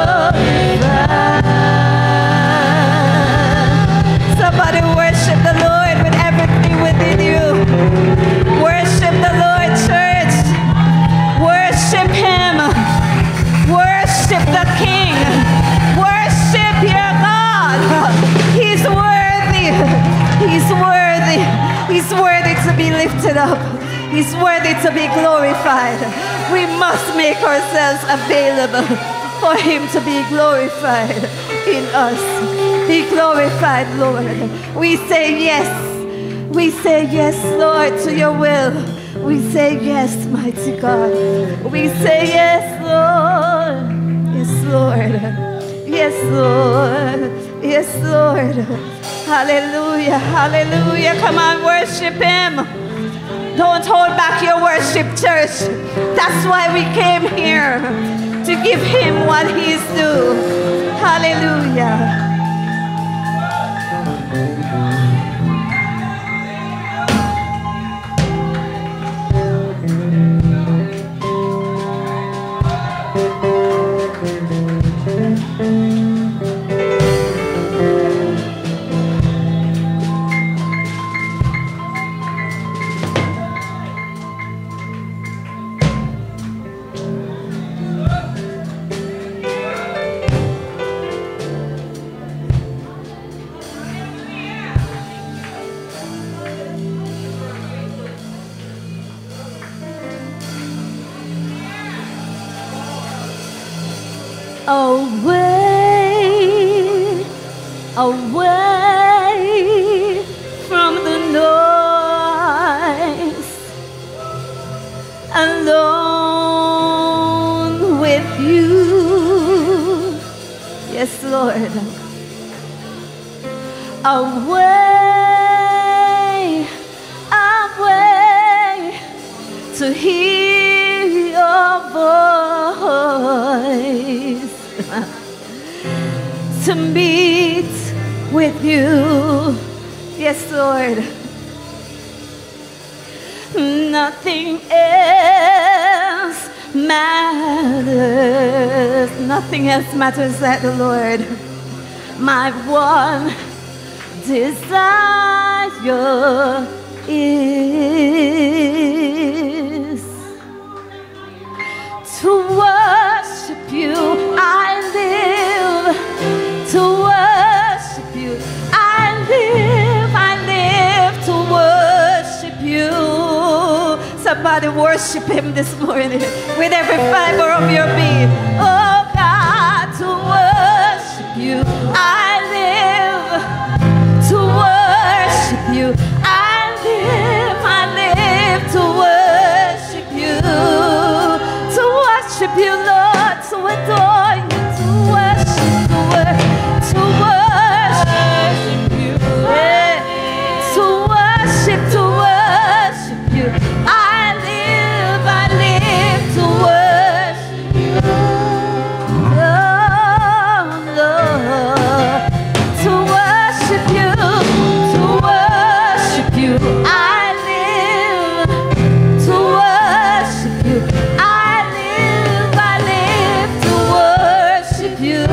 glorified. Somebody worship the Lord with everything within you. Worship the Lord, church. Worship Him. Worship the King. Worship your God. He's worthy. He's worthy. He's worthy to be lifted up. He's worthy to be glorified. We must make ourselves available for Him to be glorified in us. Be glorified, Lord. We say yes. We say yes, Lord, to your will. We say yes, mighty God. We say yes, Lord. Yes, Lord. Yes, Lord. Yes, Lord. Hallelujah. Hallelujah. Come on, worship Him. Don't hold back your worship, church. That's why we came here, to give Him what He's due. Hallelujah. Away, away from the noise, alone with you. Yes, Lord. Away, away to hear your voice. To meet with you. Yes, Lord. Nothing else matters. Nothing else matters like the Lord. My one desire is to worship you. I live to worship you. I live, I live to worship you. Somebody worship him this morning with every fiber of your being. Oh God, to worship you I live. To worship you I live. I live to worship you. To worship you, Lord, to adore you, to worship, to worship, to worship you. Yeah. To worship, to worship you. I live, I live to worship you. Oh, Lord. To worship you, to worship you. I live to worship you. I live, I live to worship you.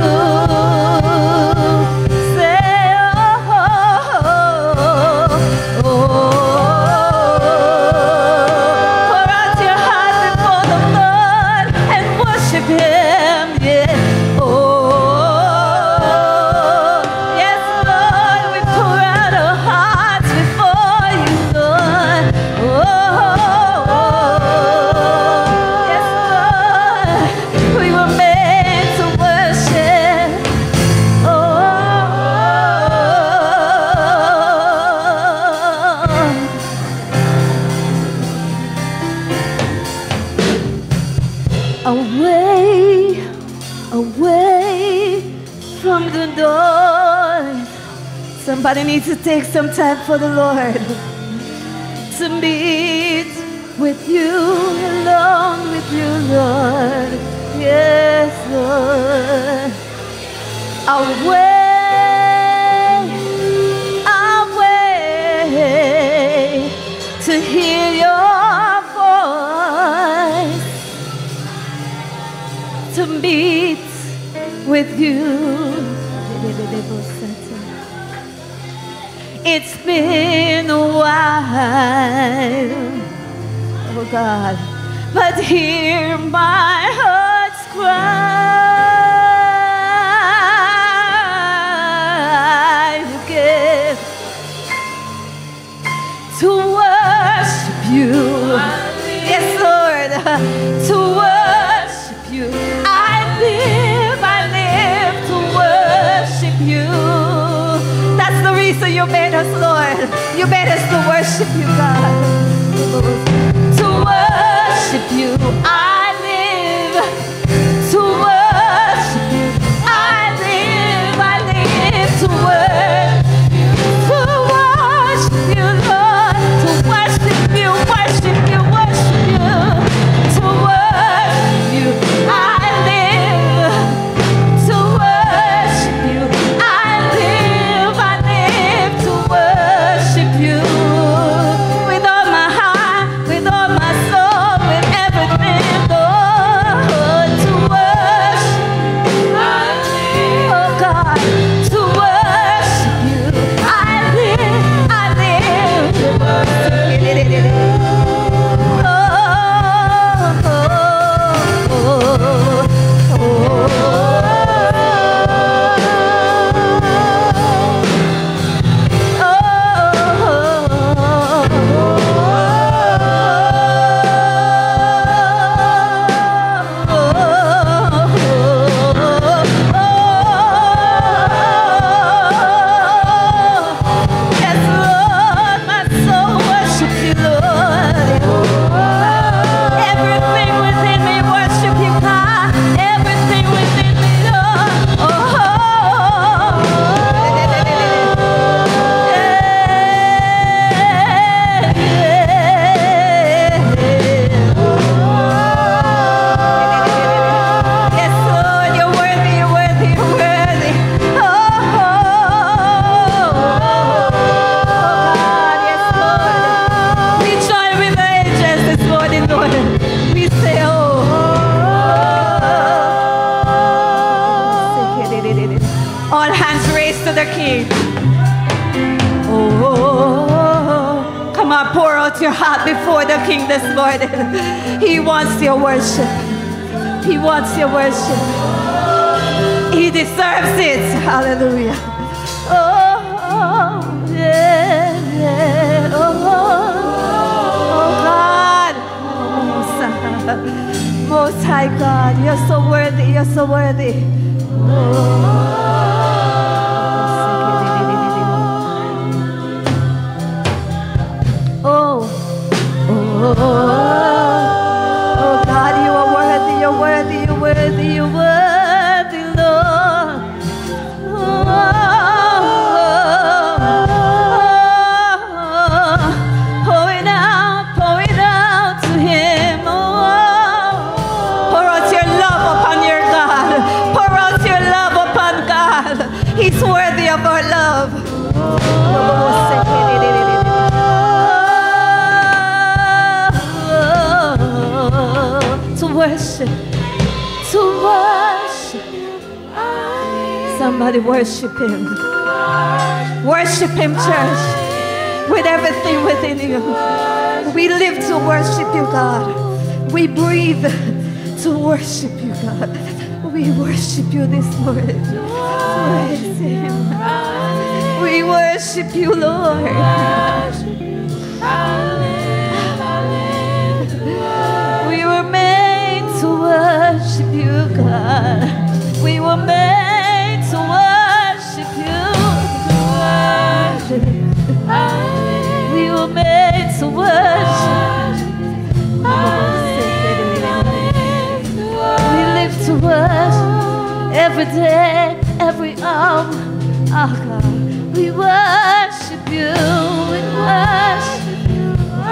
Say, oh, oh, oh, oh. Pour out your heart before the Lord and worship him. Yeah. Oh, yes, Lord, we pour out our hearts before you, Lord. Oh, yes, Lord, we were made to worship. Oh, away, away from the noise. Somebody needs to take some time for the Lord to meet with you, alone with you, Lord. Yes, Lord. Away, away to hear your voice, to meet with you. It's been a while, oh God, but hear my heart's cry again to worship you. Yes, Lord, to worship you. I live, I live to worship you. That's the reason you made us, Lord. You made us to worship you, God. To worship you, I live. To worship you, I live. I live to worship you. To worship you, Lord. To worship you, worship you, worship you. To worship you, I live. To worship you, I live. I live to worship you with all my heart, with all my soul, with everything, Lord. To worship you, I live. Oh God, to worship you, I live. I live to worship you. Oh, oh, oh, oh, oh. Yes, Lord, my soul worship you, Lord. Everything within me worship you, God. Everything within me, Lord. Oh, yes, Lord, you're worthy, you're worthy, you're worthy. Oh, God, yes, Lord. We join with the angels this morning, Lord. We say, oh. All hands raised to the King. Oh, come on, pour out your heart before the King this morning. He wants your worship. He wants your worship. He deserves it. Hallelujah. Oh, yeah, yeah. Oh, oh, God. you're so worthy. Oh, oh, oh, God, you are worthy, you're worthy, you're worthy, you're worthy, Lord. Oh, pour it out, pour it out to Him. Oh, pour out your love upon your God. Pour out your love upon God. He's worthy of our love. To worship, to worship. Somebody worship Him. Worship Him, church, with everything within you. We live to worship you, God. We breathe to worship you, God. We worship you this morning. Praise Him. We worship you, Lord. We were made to worship you, God. We were made to worship you. We were made to worship. We live to worship every day, every hour. Oh God, we worship you. We worship you.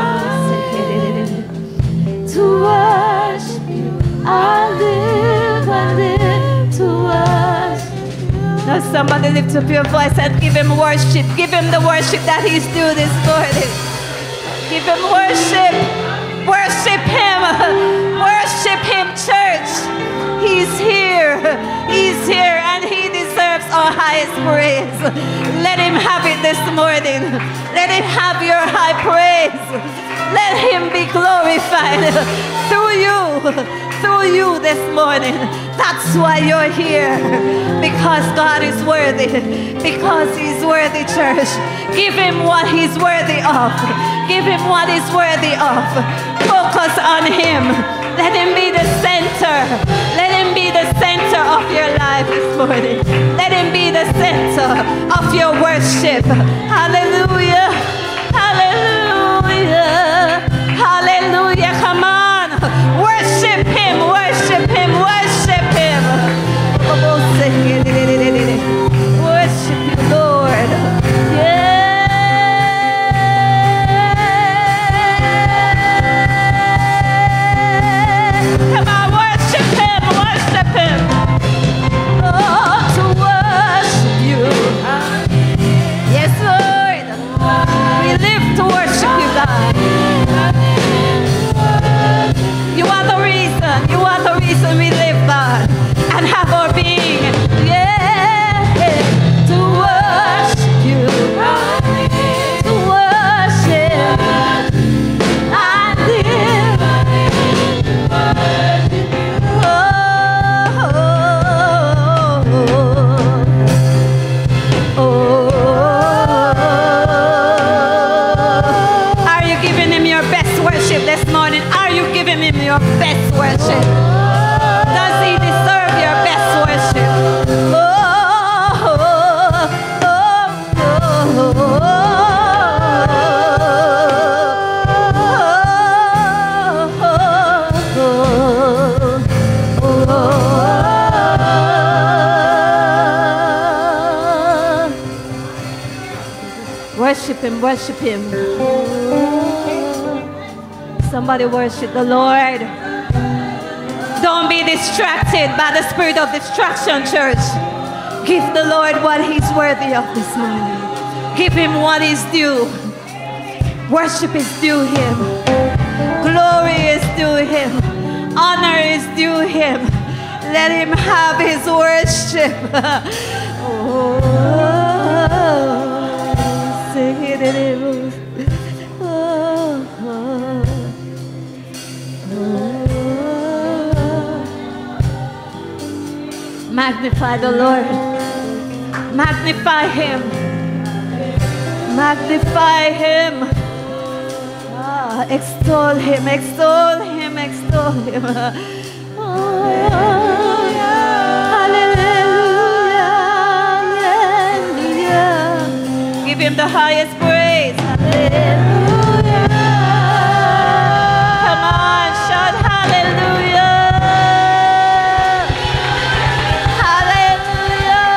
To worship you, I live, I live to worship you. Now somebody lift up your voice and give Him worship. Give Him the worship that He's due this morning. Give Him worship. Worship Him. Worship Him, church. He's here. He's here and He deserves our highest praise. Let Him have it this morning. Let Him have your high praise. Let Him be glorified through you, through you this morning. That's why you're here, because God is worthy, because He's worthy, church. Give Him what He's worthy of. Give Him what He's worthy of. Focus on Him. Let Him be the center. Let Him be the center of your life this morning. Let Him be the center of your worship. Hallelujah. Hallelujah. Hallelujah. Come on. Worship Him. Worship Him. Worship Him. Worship you, Lord. Yeah. Come on. Worship Him. Worship Him. Oh, to worship you. Yes, Lord. We live to worship you, God. You are the reason, you are the reason we live, God, and have our being. Yeah, to worship you, to worship. I live. Oh, oh, oh. Are you giving Him your best worship this morning? Are you giving Him your best worship? Does He deserve your best worship? Oh, oh, oh, oh, oh, oh. Worship Him, worship Him. Somebody worship the Lord. Don't be distracted by the spirit of distraction, church. Give the Lord what He's worthy of this morning. Give Him what is due. Worship is due Him. Glory is due Him. Honor is due Him. Let Him have His worship. Oh, sing it. Magnify the Lord. Magnify Him. Magnify Him. Ah, extol Him, extol Him, extol Him. Oh, yeah. give him the highest praise. Hallelujah. Come on, shout hallelujah. Hallelujah.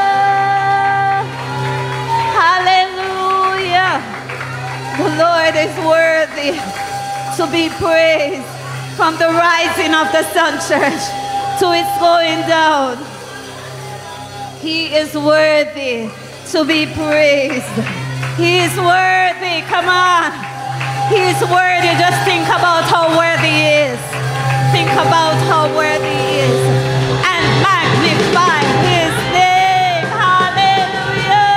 Hallelujah. The Lord is worthy to be praised from the rising of the sun, church, to its going down. He is worthy to be praised. He is worthy. Come on. He is worthy. Just think about how worthy he is. Think about how worthy he is. And magnify his name. Hallelujah.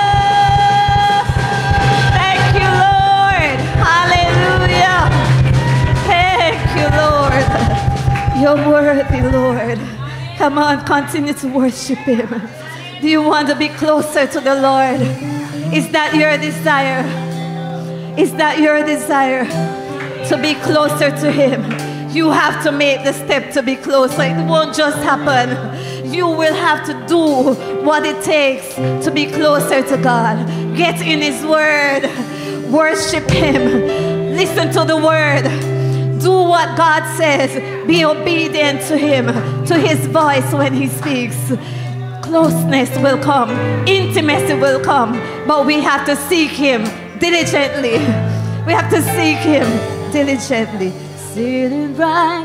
Thank you, Lord. Hallelujah. Thank you, Lord. You're worthy, Lord. Come on, continue to worship him. Do you want to be closer to the Lord? Is that your desire? Is that your desire to be closer to him? You have to make the step to be closer. It won't just happen. You will have to do what it takes to be closer to God. Get in his word. Worship him. Listen to the word. Do what God says. Be obedient to him, to his voice when he speaks. Closeness will come. Intimacy will come. But we have to seek him diligently. We have to seek him diligently. Sitting right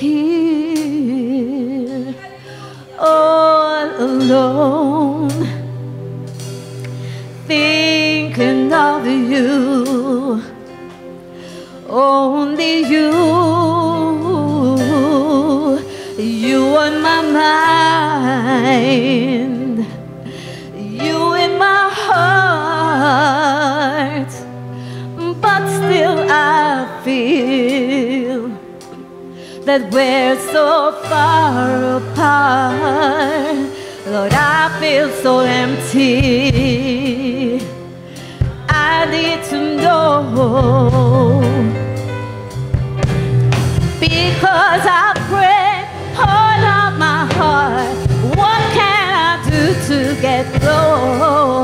here, all alone, thinking of you. Only you, you on my mind, you in my heart, but still I feel that we're so far apart. Lord, I feel so empty. I need to know, because I pray all of my heart. What can I do to get close?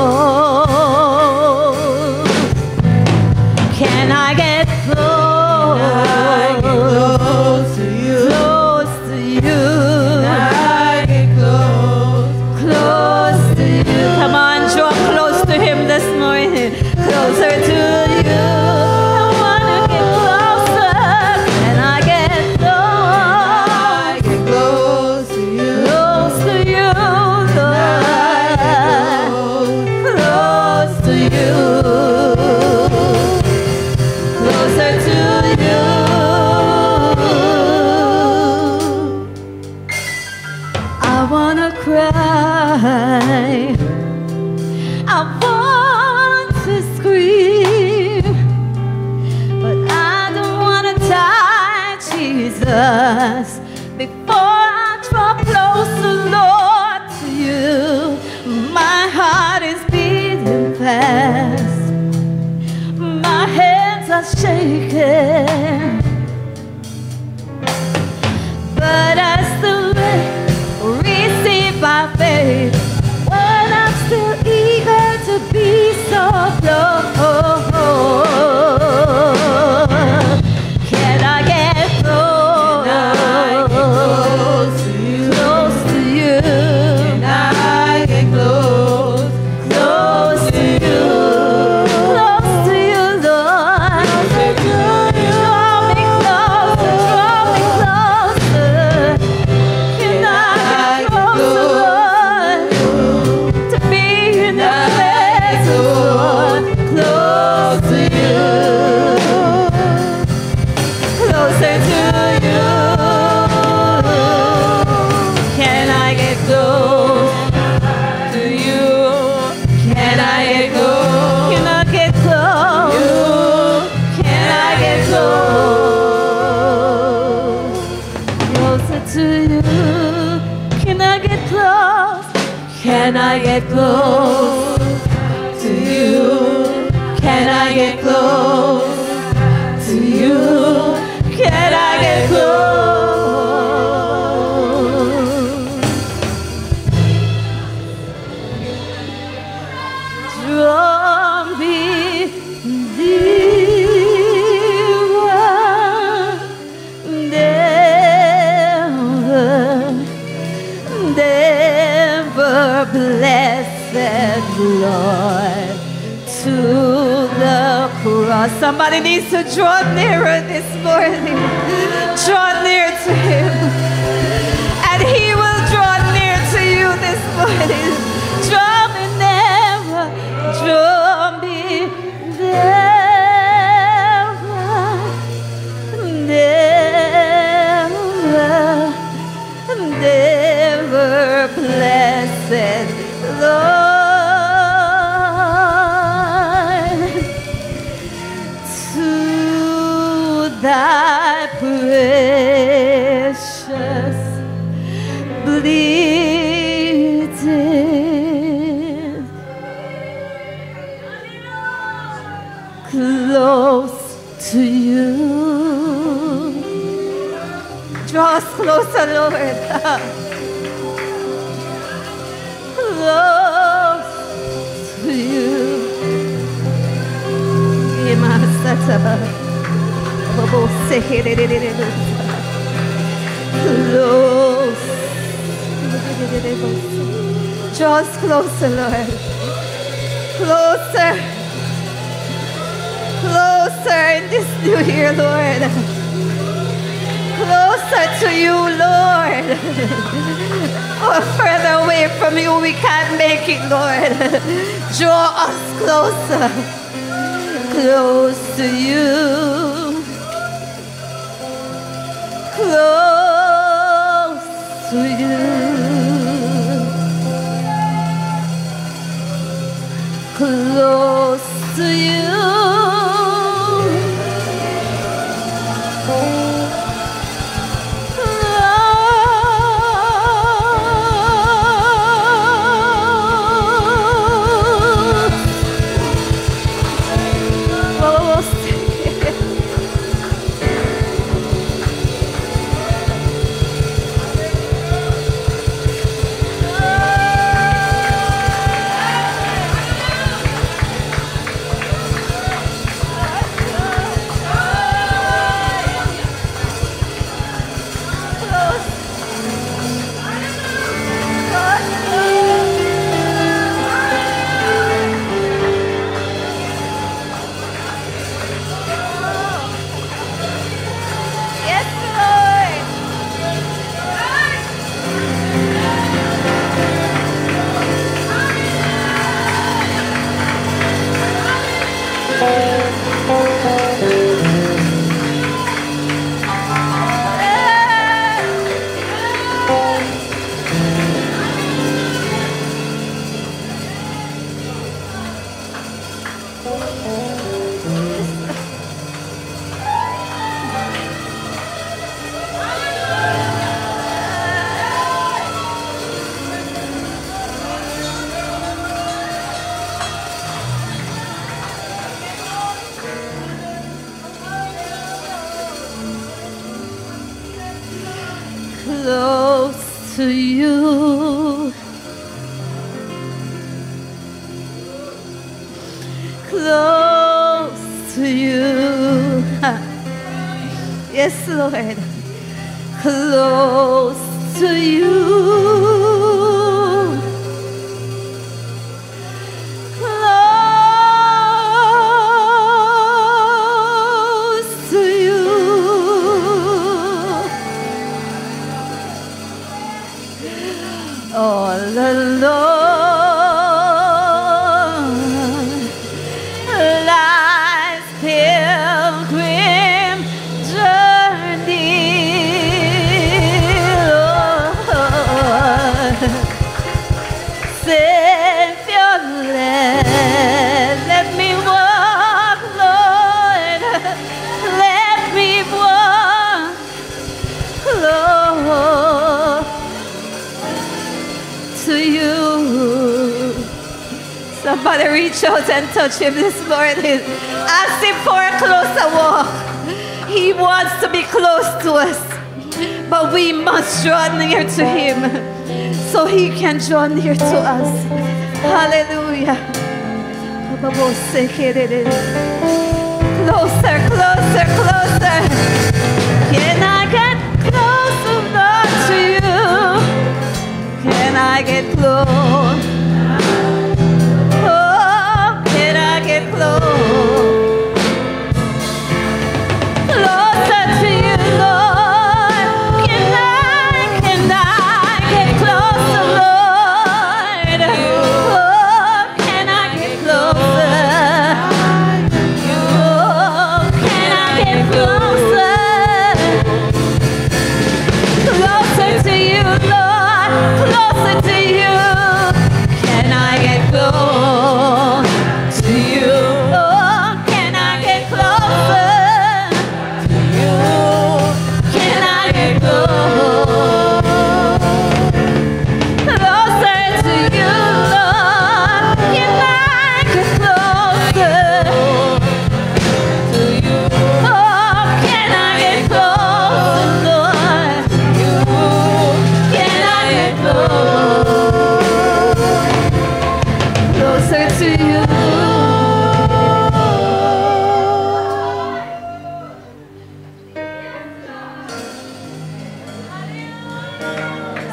Can I get close? Can I get close to you? Close to you. Can I get close? Close to you. Come on, draw close to him this morning. Closer to you. I wanna get closer. Can I get close? Can I get close to you? Close to you, Lord. Close to you. Closer to you. I wanna cry. I want to scream, but I don't want to die, Jesus, before I draw closer, Lord, to you. My heart is beating fast, my hands are shaking, but I still receive by faith. But I'm still eager to be so close. Can I get close? Can I get close to you? Close to you. Can I get close? Close to you. Close to you, Lord. Closer to you. Draw me closer. Draw me closer. Can I get closer, Lord? To be in the place, Lord, close to you, closer to you. Can I get close to you? Can I get close? Can I get close? Can I get close? Closer to you. Can I get close? Can I get close to you? Can I get close to you? Can I get close? Draw Somebody needs to draw nearer this morning. Draw near to him. And he will draw near to you this morning. Draw me nearer. Draw me nearer. Nearer. Nearer, blessed Lord. Thy precious bleeding close to you. Draw us closer, Lord. Close to you. Close. Draw us closer, Lord. Closer. Closer in this new year, Lord. Closer to you, Lord. Or further away from you, we can't make it, Lord. Draw us closer. Close to you. Close to you, close to you, close to you, close to you. Yes, Lord, close to you. All alone, life's pilgrim journey, Lord, Savior, let, let me walk, Lord, let me walk, Lord, to you. Somebody reach out and touch him this morning. Ask him for a closer walk. He wants to be close to us, but we must draw near to him so he can draw near to us. Hallelujah. Closer, closer, closer. Can I get closer, Lord, to you? Can I get close? Oh, can I get close?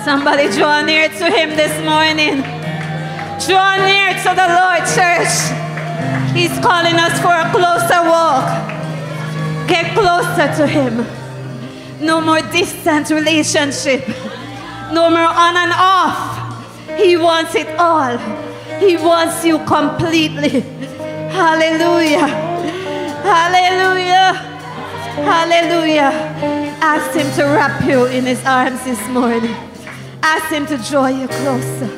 Somebody draw near to him this morning. Draw near to the Lord, church. He's calling us for a closer walk. Get closer to him. No more distant relationship. No more on and off. He wants it all. He wants you completely. Hallelujah. Hallelujah. Hallelujah. Ask him to wrap you in his arms this morning. Ask him to draw you closer.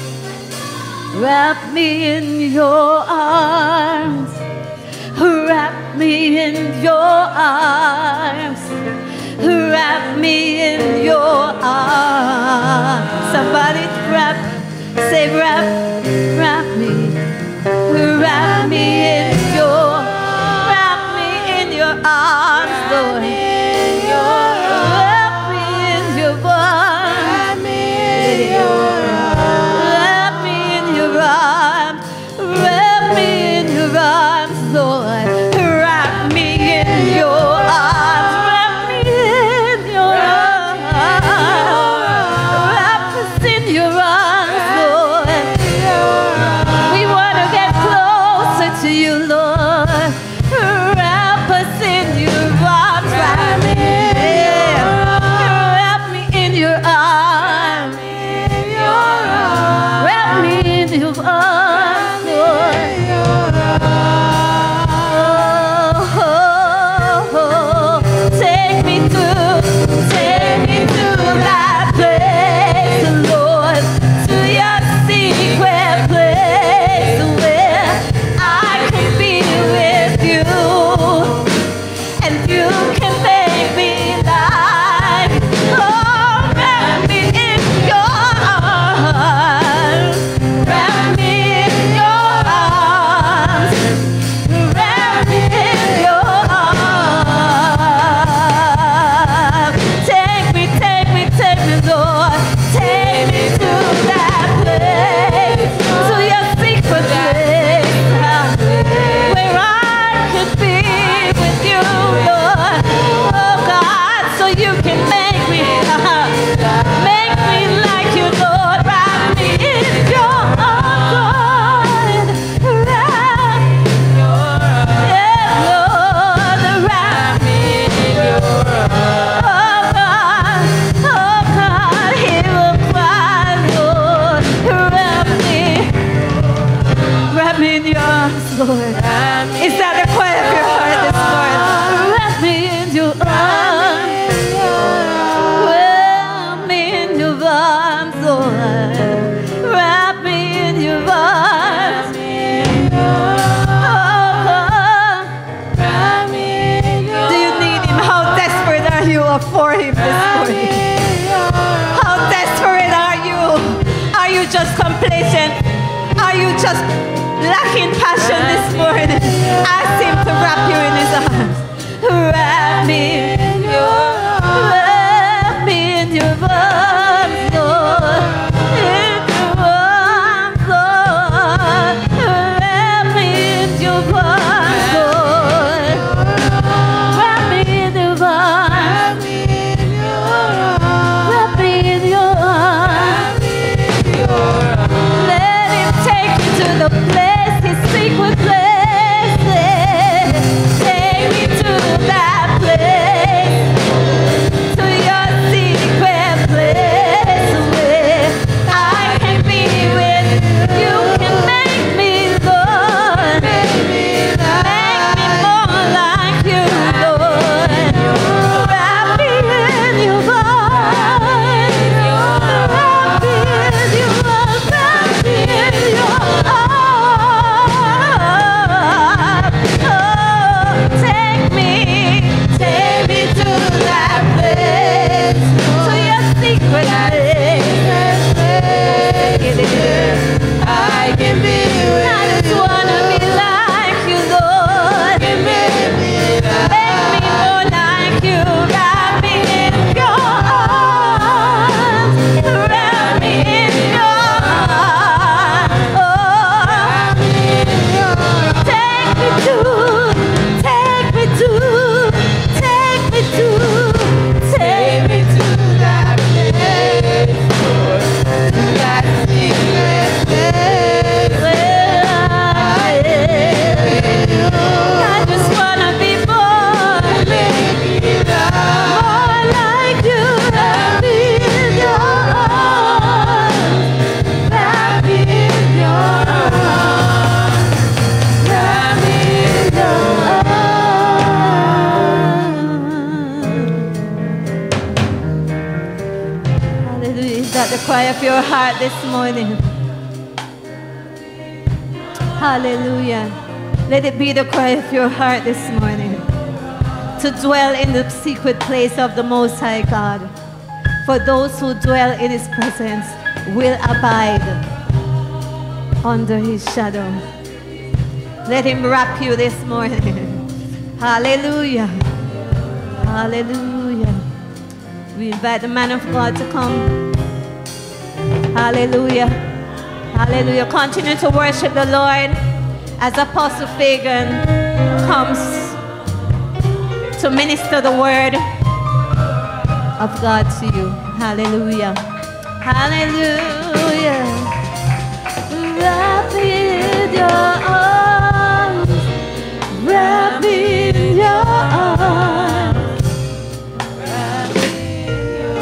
Wrap me in your arms. Wrap me in your arms. Wrap me in your arms. Somebody wrap, say wrap, wrap me. Wrap me in your, wrap me in your arms, Lord. Wrap me in your arms. Wrap me in your arms. Wrap me in your arms, Lord. Wrap me in your arms. Wrap me in your arms. Wrap us in your arms, Lord. We want to get closer to you, Lord. Wrap us in your arms. Wrap me, wrap me in your arms. Wrap me in your arms, Lord. Oh, take me to, take me to that place, Lord, to your secret place where I can be with you, and you can make me light. Oh, wrap me in your arms, wrap me in your arms, wrap me in your arms. Take me, take me, take me, Lord, take me to that place, to your secret place, where I can be with you, Lord. Oh God, so you can make me, make me like you, Lord. Wrap me in your arms, Lord. Wrap, yeah, Lord, wrap me in your arms. Oh God, oh God, hear a cry, Lord. Wrap me, wrap me in your arms, Lord. Is that the cry of your heart this morning? Wrap me in your arms. Wrap me in your arms, Lord. Wrap me in your arms. Oh God, do you need him? How desperate are you for him this morning? How desperate are you? Are you just complacent? Are you just lacking passion this morning? Ask him to wrap you in his arms. Wrap me in your arms. Wrap me in your arms, Lord. In your arms, Lord. Wrap me in your arms, Lord. Wrap me in your arms. Wrap me in your arms. Let him take you to the place, his secret place. Take me to that place. that the cry of your heart this morning? Hallelujah. Let it be the cry of your heart this morning, to dwell in the secret place of the Most High God. For those who dwell in His presence will abide under His shadow. Let Him wrap you this morning. Hallelujah. Hallelujah. We invite the man of God to come. Hallelujah. Hallelujah. Continue to worship the Lord as Apostle Fagan comes to minister the word of God to you. Hallelujah. Hallelujah. Wrap in your arms. Wrap in your arms. Wrap in your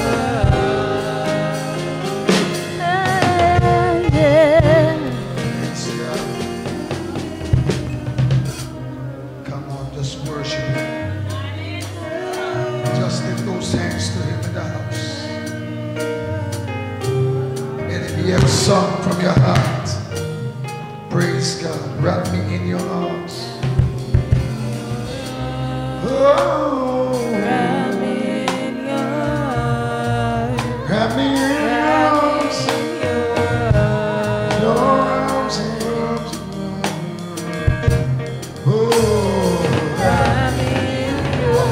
arms. Yeah. Come on, just worship Him. Just lift those hands to Him in the house. Let it be a song from your heart. Praise God. Wrap me in your arms. Oh, Wrap me in your arms. wrap me in your arms. Your arms, your arms, your arms. Oh, Wrap me in your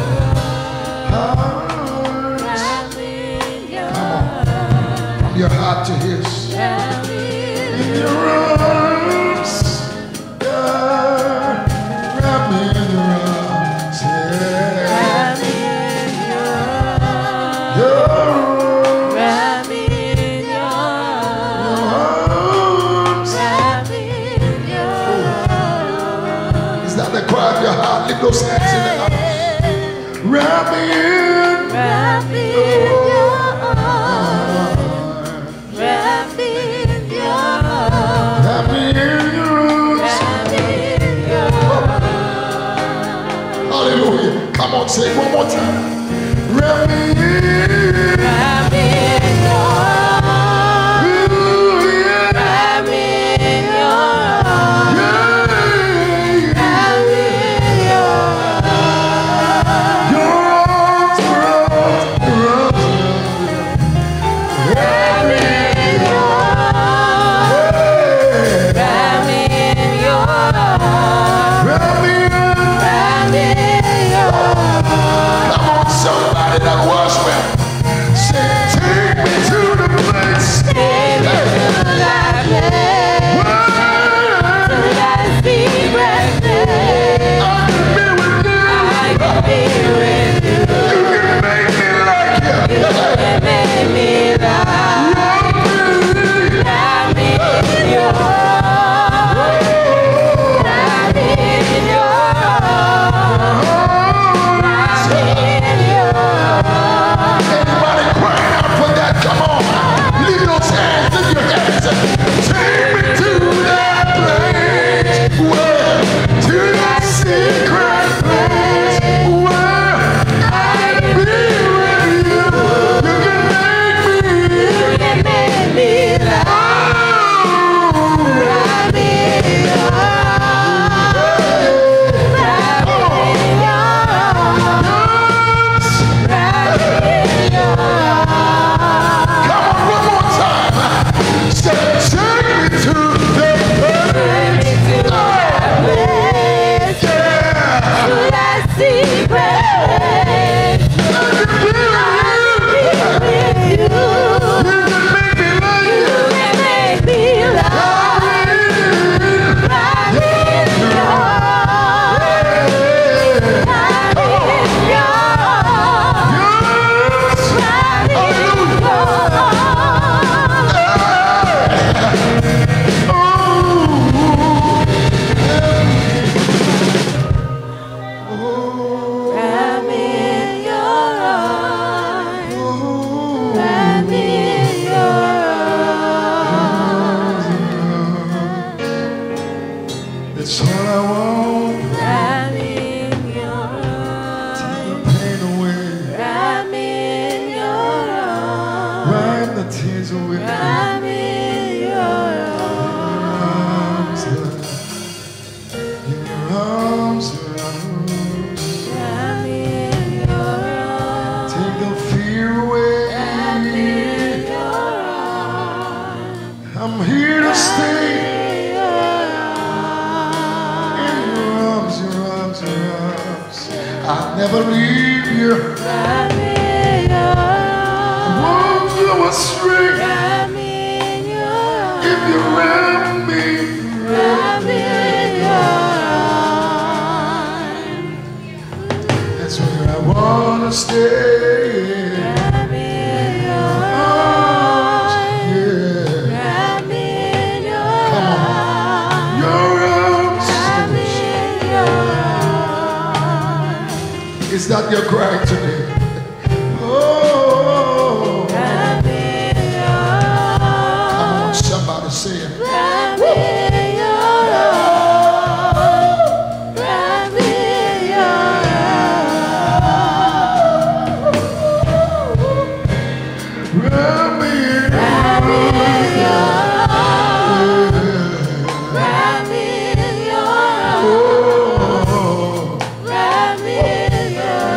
arms. Wrap me in your Come on. From your heart to His. Wrap me In your arms, God, wrap me in your arms, yeah. Wrap me in your Your arms, Wrap me in your arms. Wrap me in your Is that the cry of your heart? Lift those hands in the house. Wrap me in. Wrap me in your arms. Wrap me in your Wrap me in your arms. Wrap me in your Hallelujah. Come on, say it one more time. Wrap me in. Wrap me in your Ooh, yeah. Wrap me in your Yeah. Wrap me in your Your arms, your arms, your arms. Wrap me in your Wrap me in your Wrap me in. Wrap me in your Come on, somebody that worship. Say, take me to the place. Take me to that place, to that secret place. I can be with you. I can be with you. You can make me like you. You can make me laugh. Wrap me in your Wrap me in your Wrap me in your Anybody crying out for that? Come on. Leave those hands in your hands. Take me to that place. Where? To that secret place. Where I can be with you. You can make me. You can make me laugh. Wrap me in your Wrap me in your Wrap me in your Come on, one more time. Say, take me to the place. Take me to that place, Yeah. to that secret place. I can be with you. Be with you. You can make me like You you. can make me laugh. Wrap me in your Wrap me in your Wrap me in your Wrap me in your arms with Wrap me in your arms. In your arms, Wrap me in your arms. take the fear away. Wrap me in your arms. I'm here to stay. In your arms, your arms, your arms. I'll never leave you. Wrap me in your arms. I won't go astray. Wrap me in your arms. If you wrap me, Wrap me in your arms. that's where I wanna stay. Wrap me in your arms. Yeah. Wrap me in your Come on. arms. Your arms. Wrap me in your arms. Is that your cry today? Oh. Wrap me in your Come on, arms. somebody say it. Wrap me in your arms. Wrap me in your arms. Wrap me in Wrap me in your arms. your Wrap me in your arms. Oh. Wrap me in your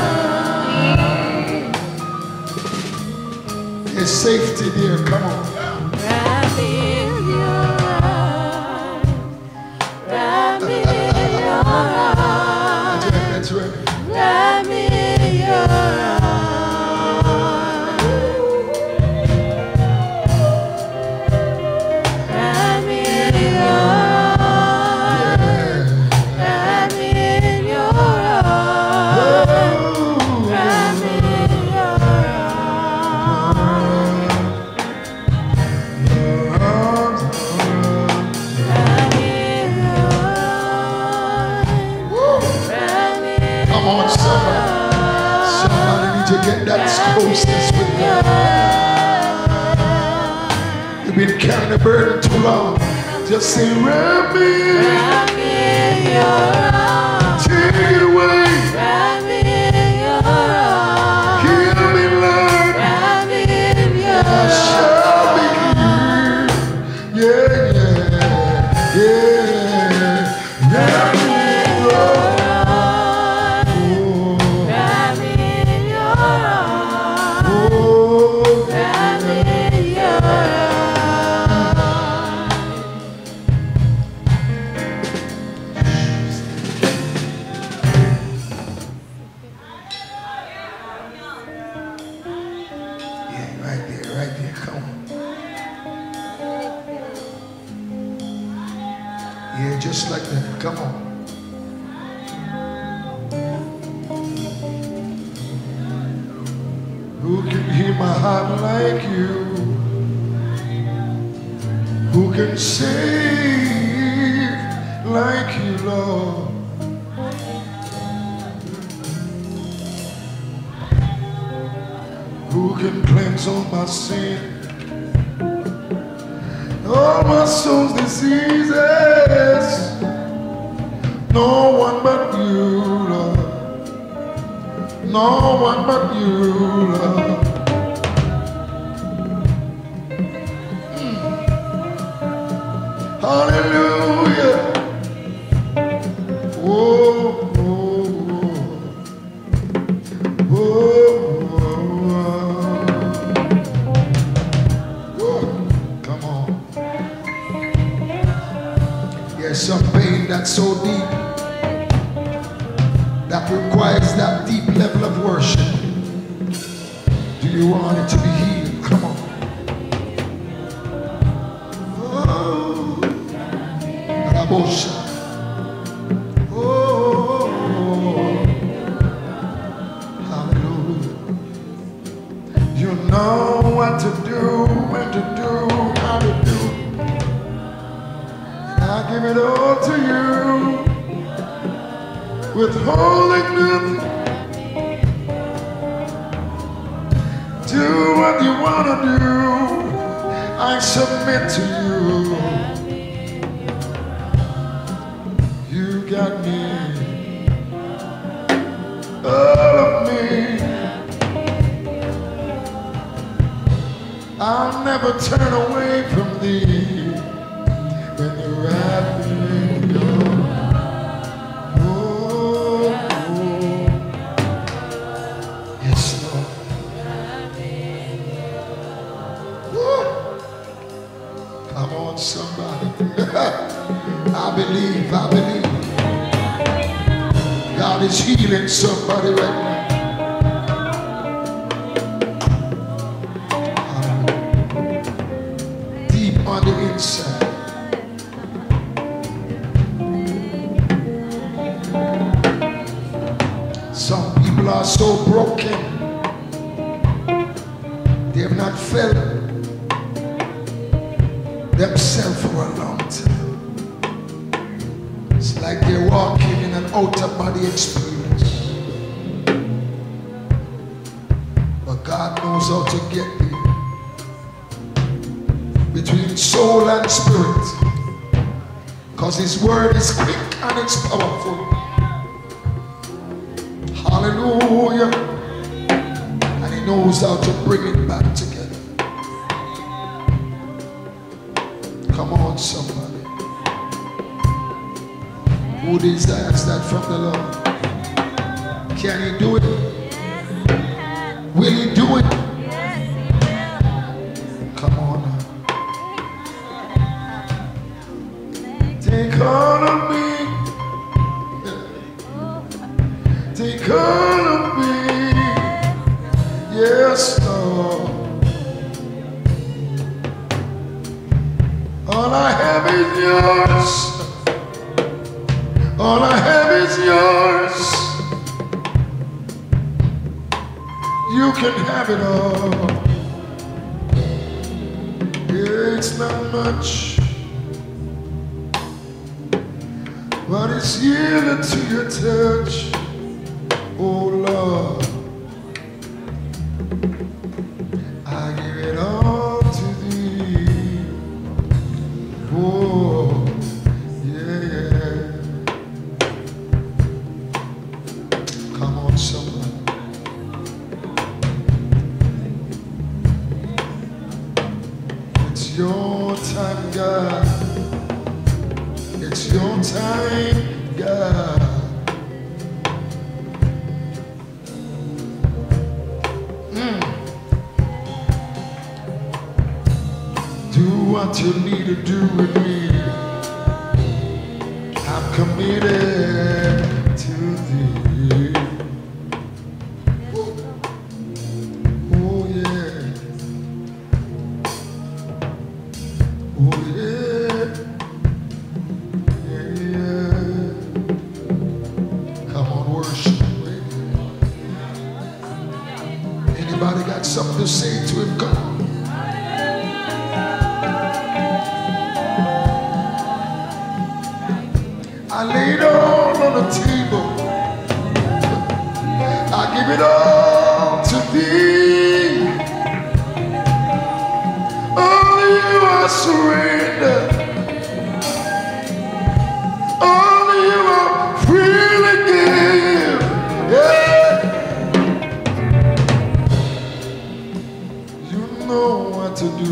arms. There's safety there. Come on. Wrap me in your arms. Wrap me in your arms. That's right. Wrap me in your arms. Wrap me in your arms. Wrap me in your arms. Wrap me in your arms. Wrap me in your arms. Wrap me in Come on, somebody. Somebody need to get that closeness with them. You've been carrying the burden too long. Just say, wrap me, Wrap me in your arms. take it away. Wrap me in your arms. Heal me, Lord. Wrap me in your I shall be healed. Yeah, yeah, yeah. Wrap me, Lord. arms. Oh, Wrap me in your arms. oh, Wrap me in your arms. yeah, right there, right there. Come on. Yeah, just like that. Come on. Who can hear my heart like you? Who can save like you, Lord? Who can cleanse all my sin? All my soul's diseases. No one but you, Lord. No one but you, Lord. Mm. Hallelujah. Oh, oh, oh. Oh, oh, oh. Come on. There's some pain that's so deep that requires that deep level of worship. Do you want it to be healed? Come on. Oh, Rabosha. Oh, hallelujah. You know what to do, when to do, how to do. I give it all to you, withholding nothing. Do what you want to do. I submit to you. You got me, all of me. I I'll never turn away from thee when the wrath is gone. Oh, oh, yes, Lord. Woo. Come on, somebody. I believe, I believe. God is healing somebody right now. On the inside. Some people are so broken, they have not felt themselves for a long time. It's like they're walking in an out-of-body experience. But God knows how to get there. Between soul and spirit, because his word is quick and it's powerful. Hallelujah. And he knows how to bring it back together. Come on, somebody. Who desires that from the Lord? Can he do it? Will he do it? Come on. Take hold of me, take hold of me, yes, Lord. All I have is yours, all I have is yours. You can have it all. Yeah, it's not much, but it's yielded to your touch, oh Lord. I give it all to thee, oh yeah, yeah. Come on, someone. It's your time, God. It's your time, God. Mm. Do what you need to do with me. I'm committed to thee. Oh yeah. Oh yeah. Anybody got something to say to him? Come on. I lay it all on the table. I give it all to thee. Only you I surrender. Only you I freely give. Yeah. Know what to do,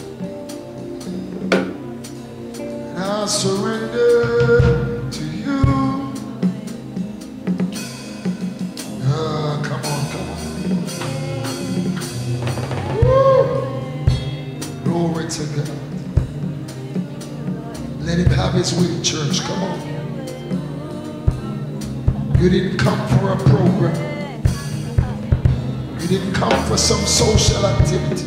and I surrender to you. Ah, come on, come on. Woo. Glory to God. Let him have his way, church. Come on. You didn't come for a program. You didn't come for some social activity.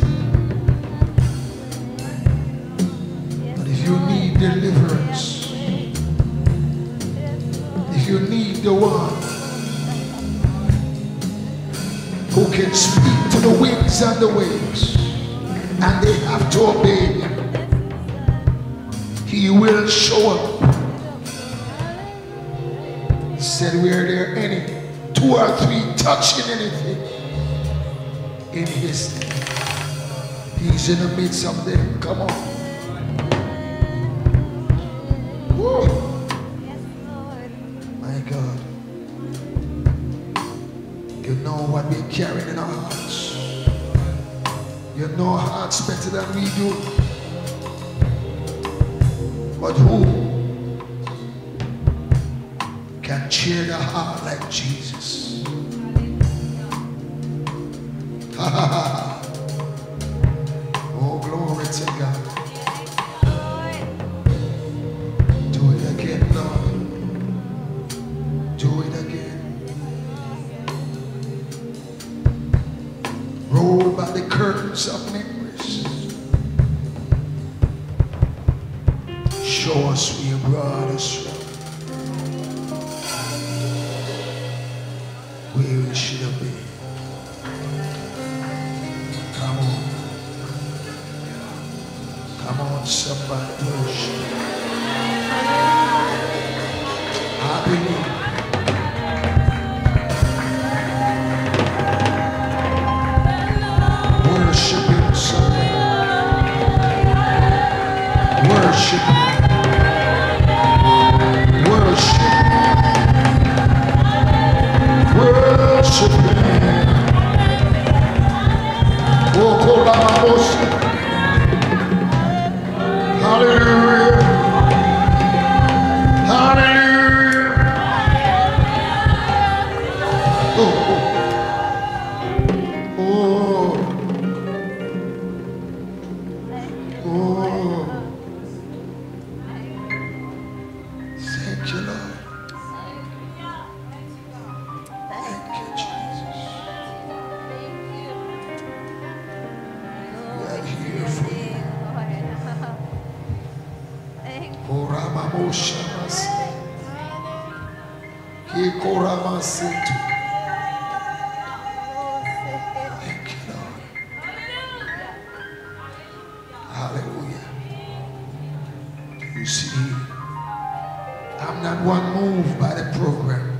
But if you need deliverance, if you need the one who can speak to the winds and the waves, and they have to obey him, he will show up. He said, where there any two or three touching anything in his name, he's in the midst of them. Come on. Woo. My God. You know what we're carrying in our hearts. You know hearts better than we do. But who can cheer the heart like Jesus? Ha ha ha. Oh, glory to God. Do it again, Lord. Do it again. Roll by the curtains of memories. Show us where you brought us from. Where we should have been. Come on. Come on, somebody worship. I believe. Worship him, somebody. Worship him. Worship him. Worship him. Oh, Kolamamosa. Hallelujah. Hallelujah. Oh, oh. Oh. Oh. Thank you, Lord. Thank you, Jesus. We are here for you. Koramamoshamas. Hikoramasitu. Thank you, Lord. Hallelujah. You see, I'm not one moved by the program,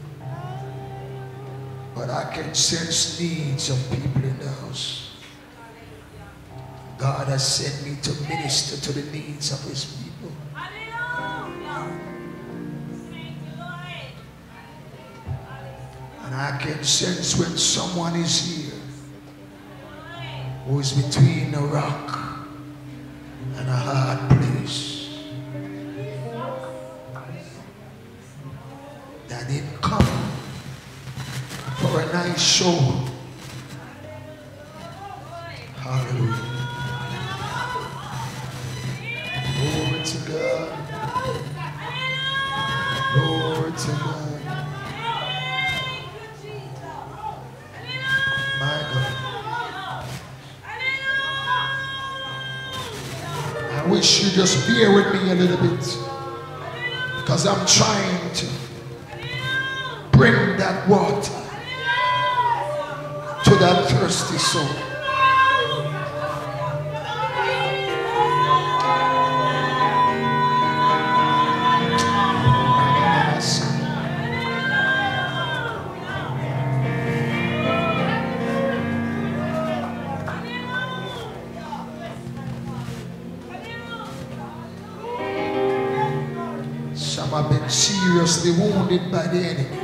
but I can sense needs of people in the house. God has sent me to minister to the needs of his people. And I can sense when someone is here who is between a rock and a hard place, that didn't come for a nice show. Hallelujah. Glory to God. Glory to God. My God. I wish you just bear with me a little bit, because I'm trying to bring that water to that thirsty soul. Some have been seriously wounded by the enemy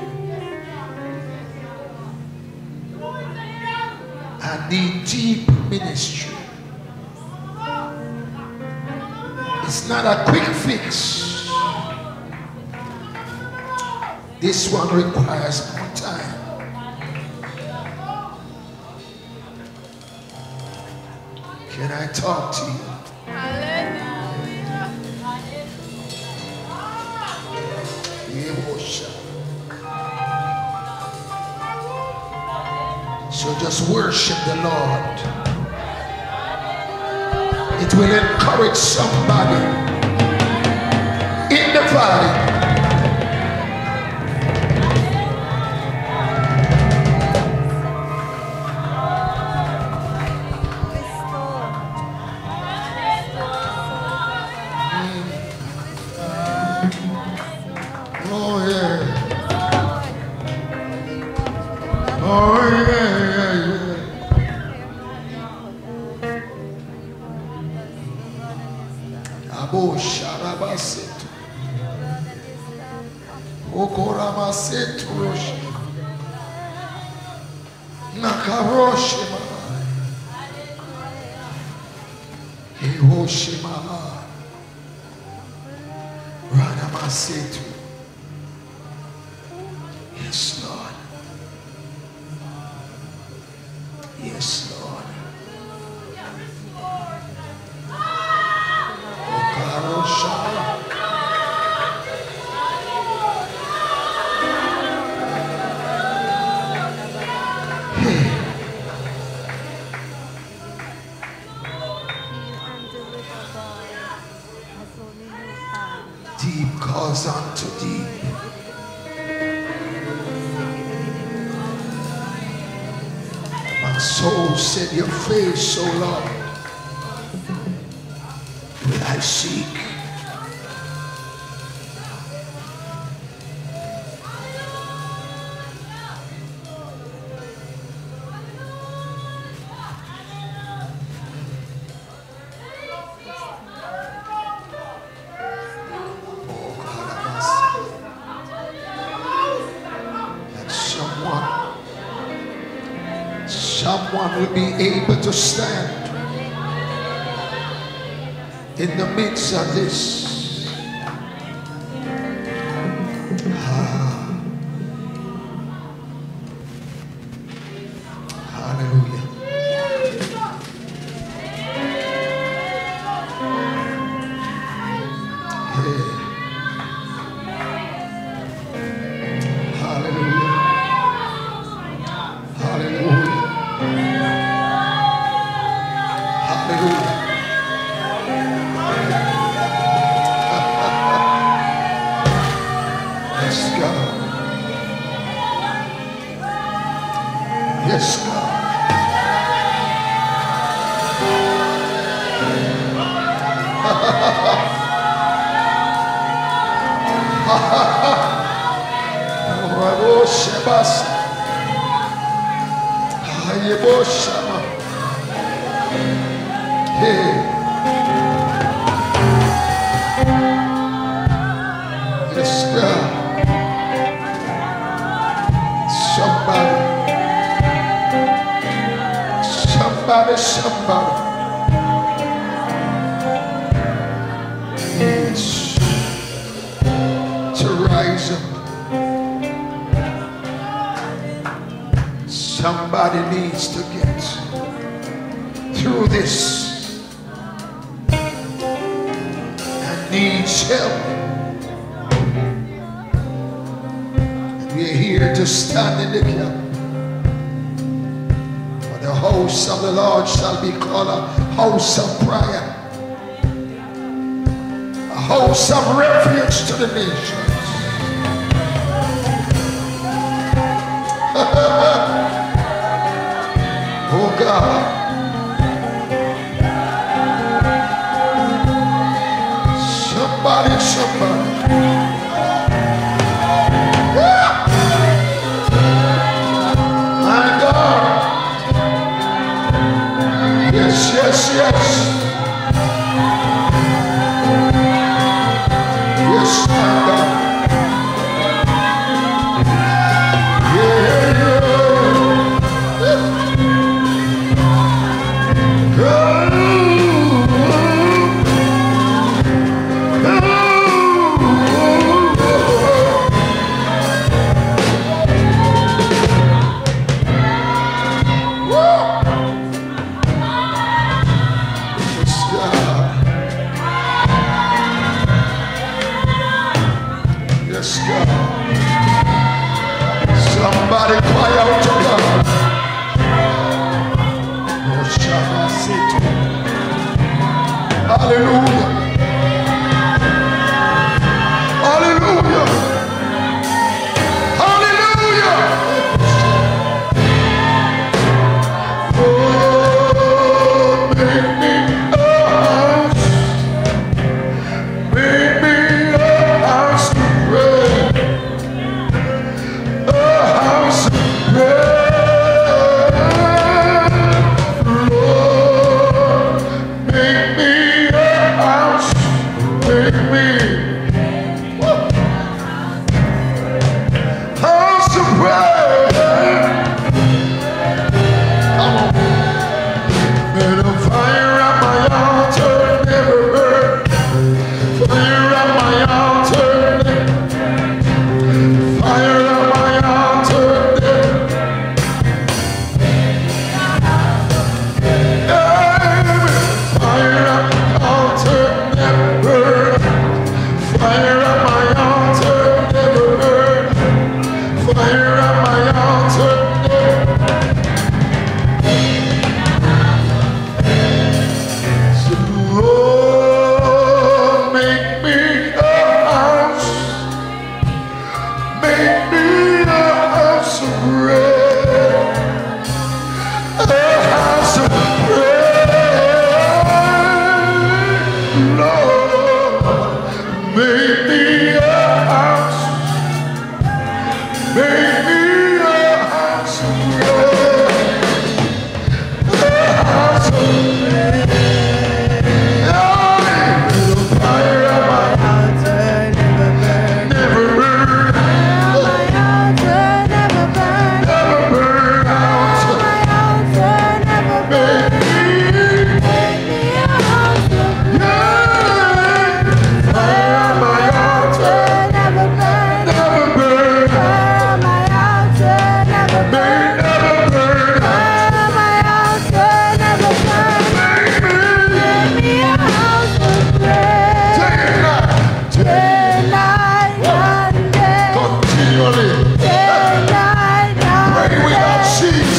and need deep ministry. It's not a quick fix. This one requires more time. Can I talk to you? So just worship the Lord. It will encourage somebody in the valley. Oh yeah. Oh yeah. Abo sharabasetu. Okoramasetu roshi. Nakaroshi. Shema. Ranamasetu. Yes, Lord. Yes, Lord. Okaro Shama. Deep calls unto deep. My soul said, your face, O Lord, will I seek. Someone will be able to stand in the midst of this. Ah. Hallelujah. Yeah. Hallelujah. Hallelujah. Yes, God. Yes, God. Somebody. Somebody, somebody needs to rise up. Somebody needs to get through this and needs help. And we're here to stand in the gap. The house of the Lord shall be called a house of prayer, a house of refuge to the nations. Oh God. Somebody, somebody. Yeah. My God. Yes, yes, yes. Yes, my God. Yeah, yeah. Oh,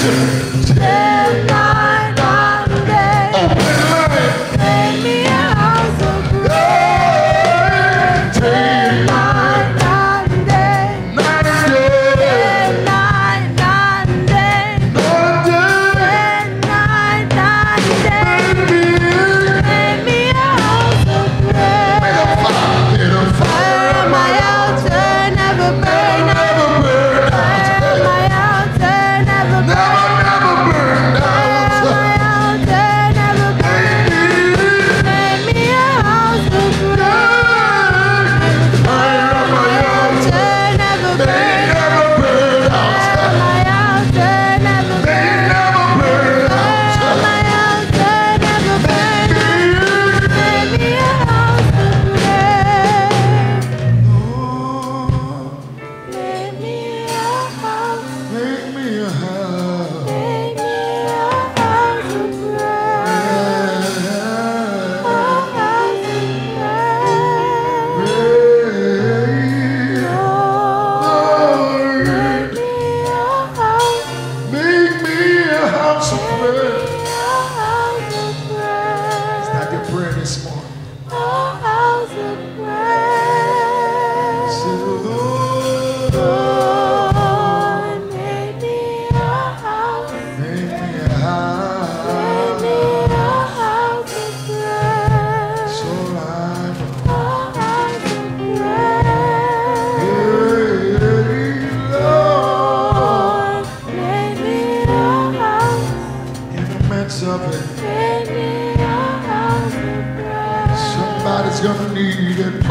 Somebody's gonna need it.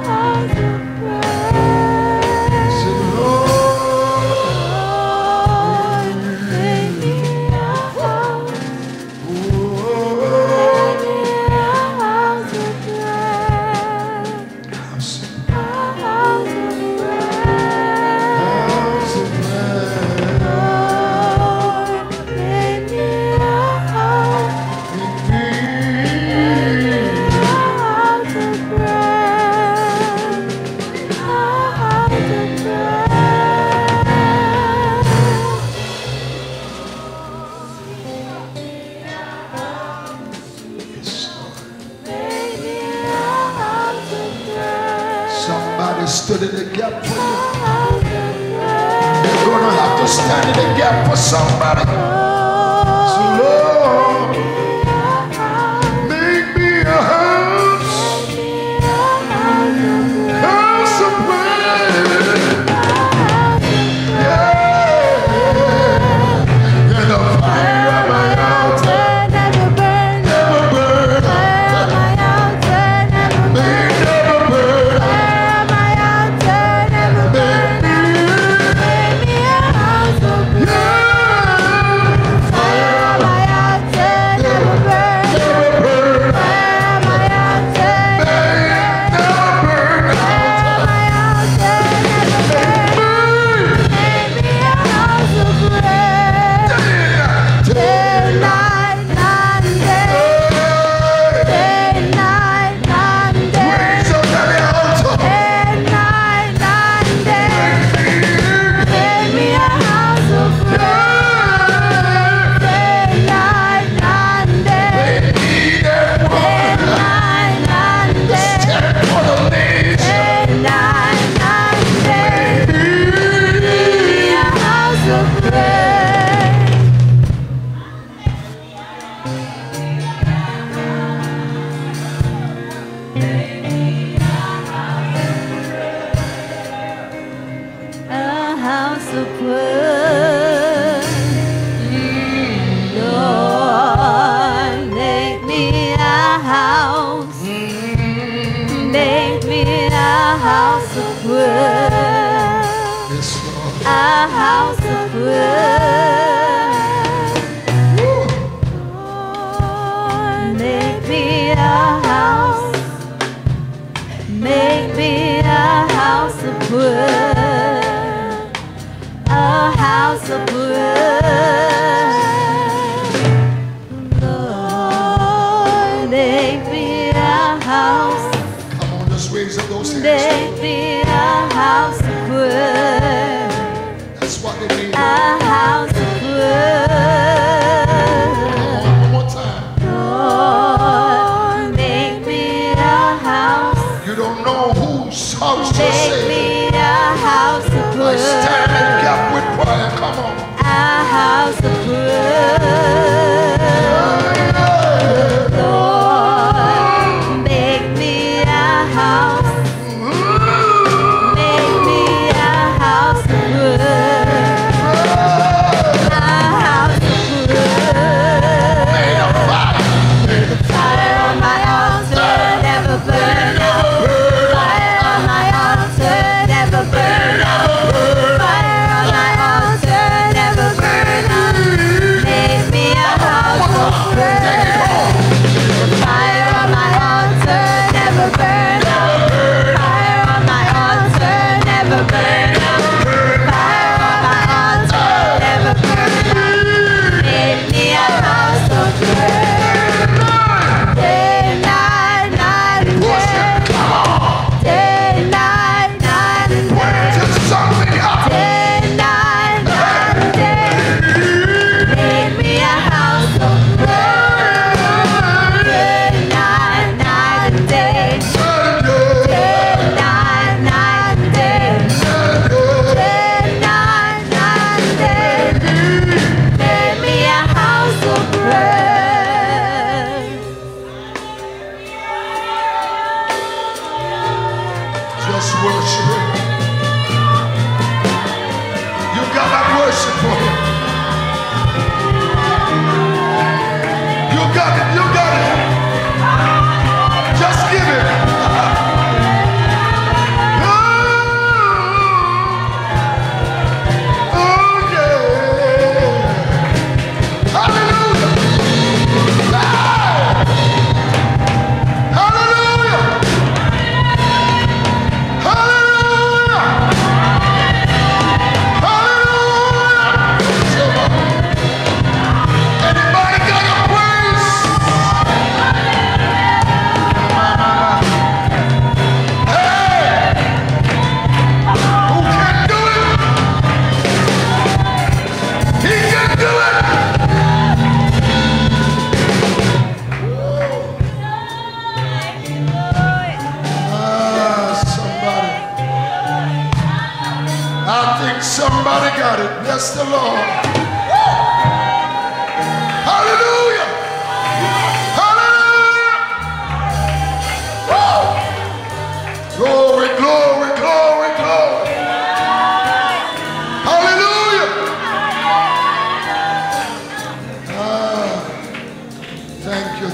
Stood in the gap for you. You're gonna have to stand in the gap for somebody. So Lord, make me a house, house of prayer. Yeah, and the fire of my altar never burn, never burn.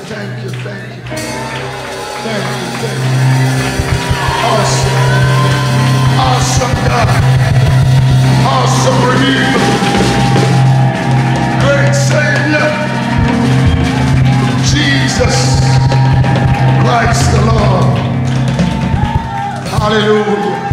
thank you, thank you. Thank you, thank you. Awesome. Awesome God. Awesome Redeemer. Great Savior. Jesus Christ the Lord. Hallelujah.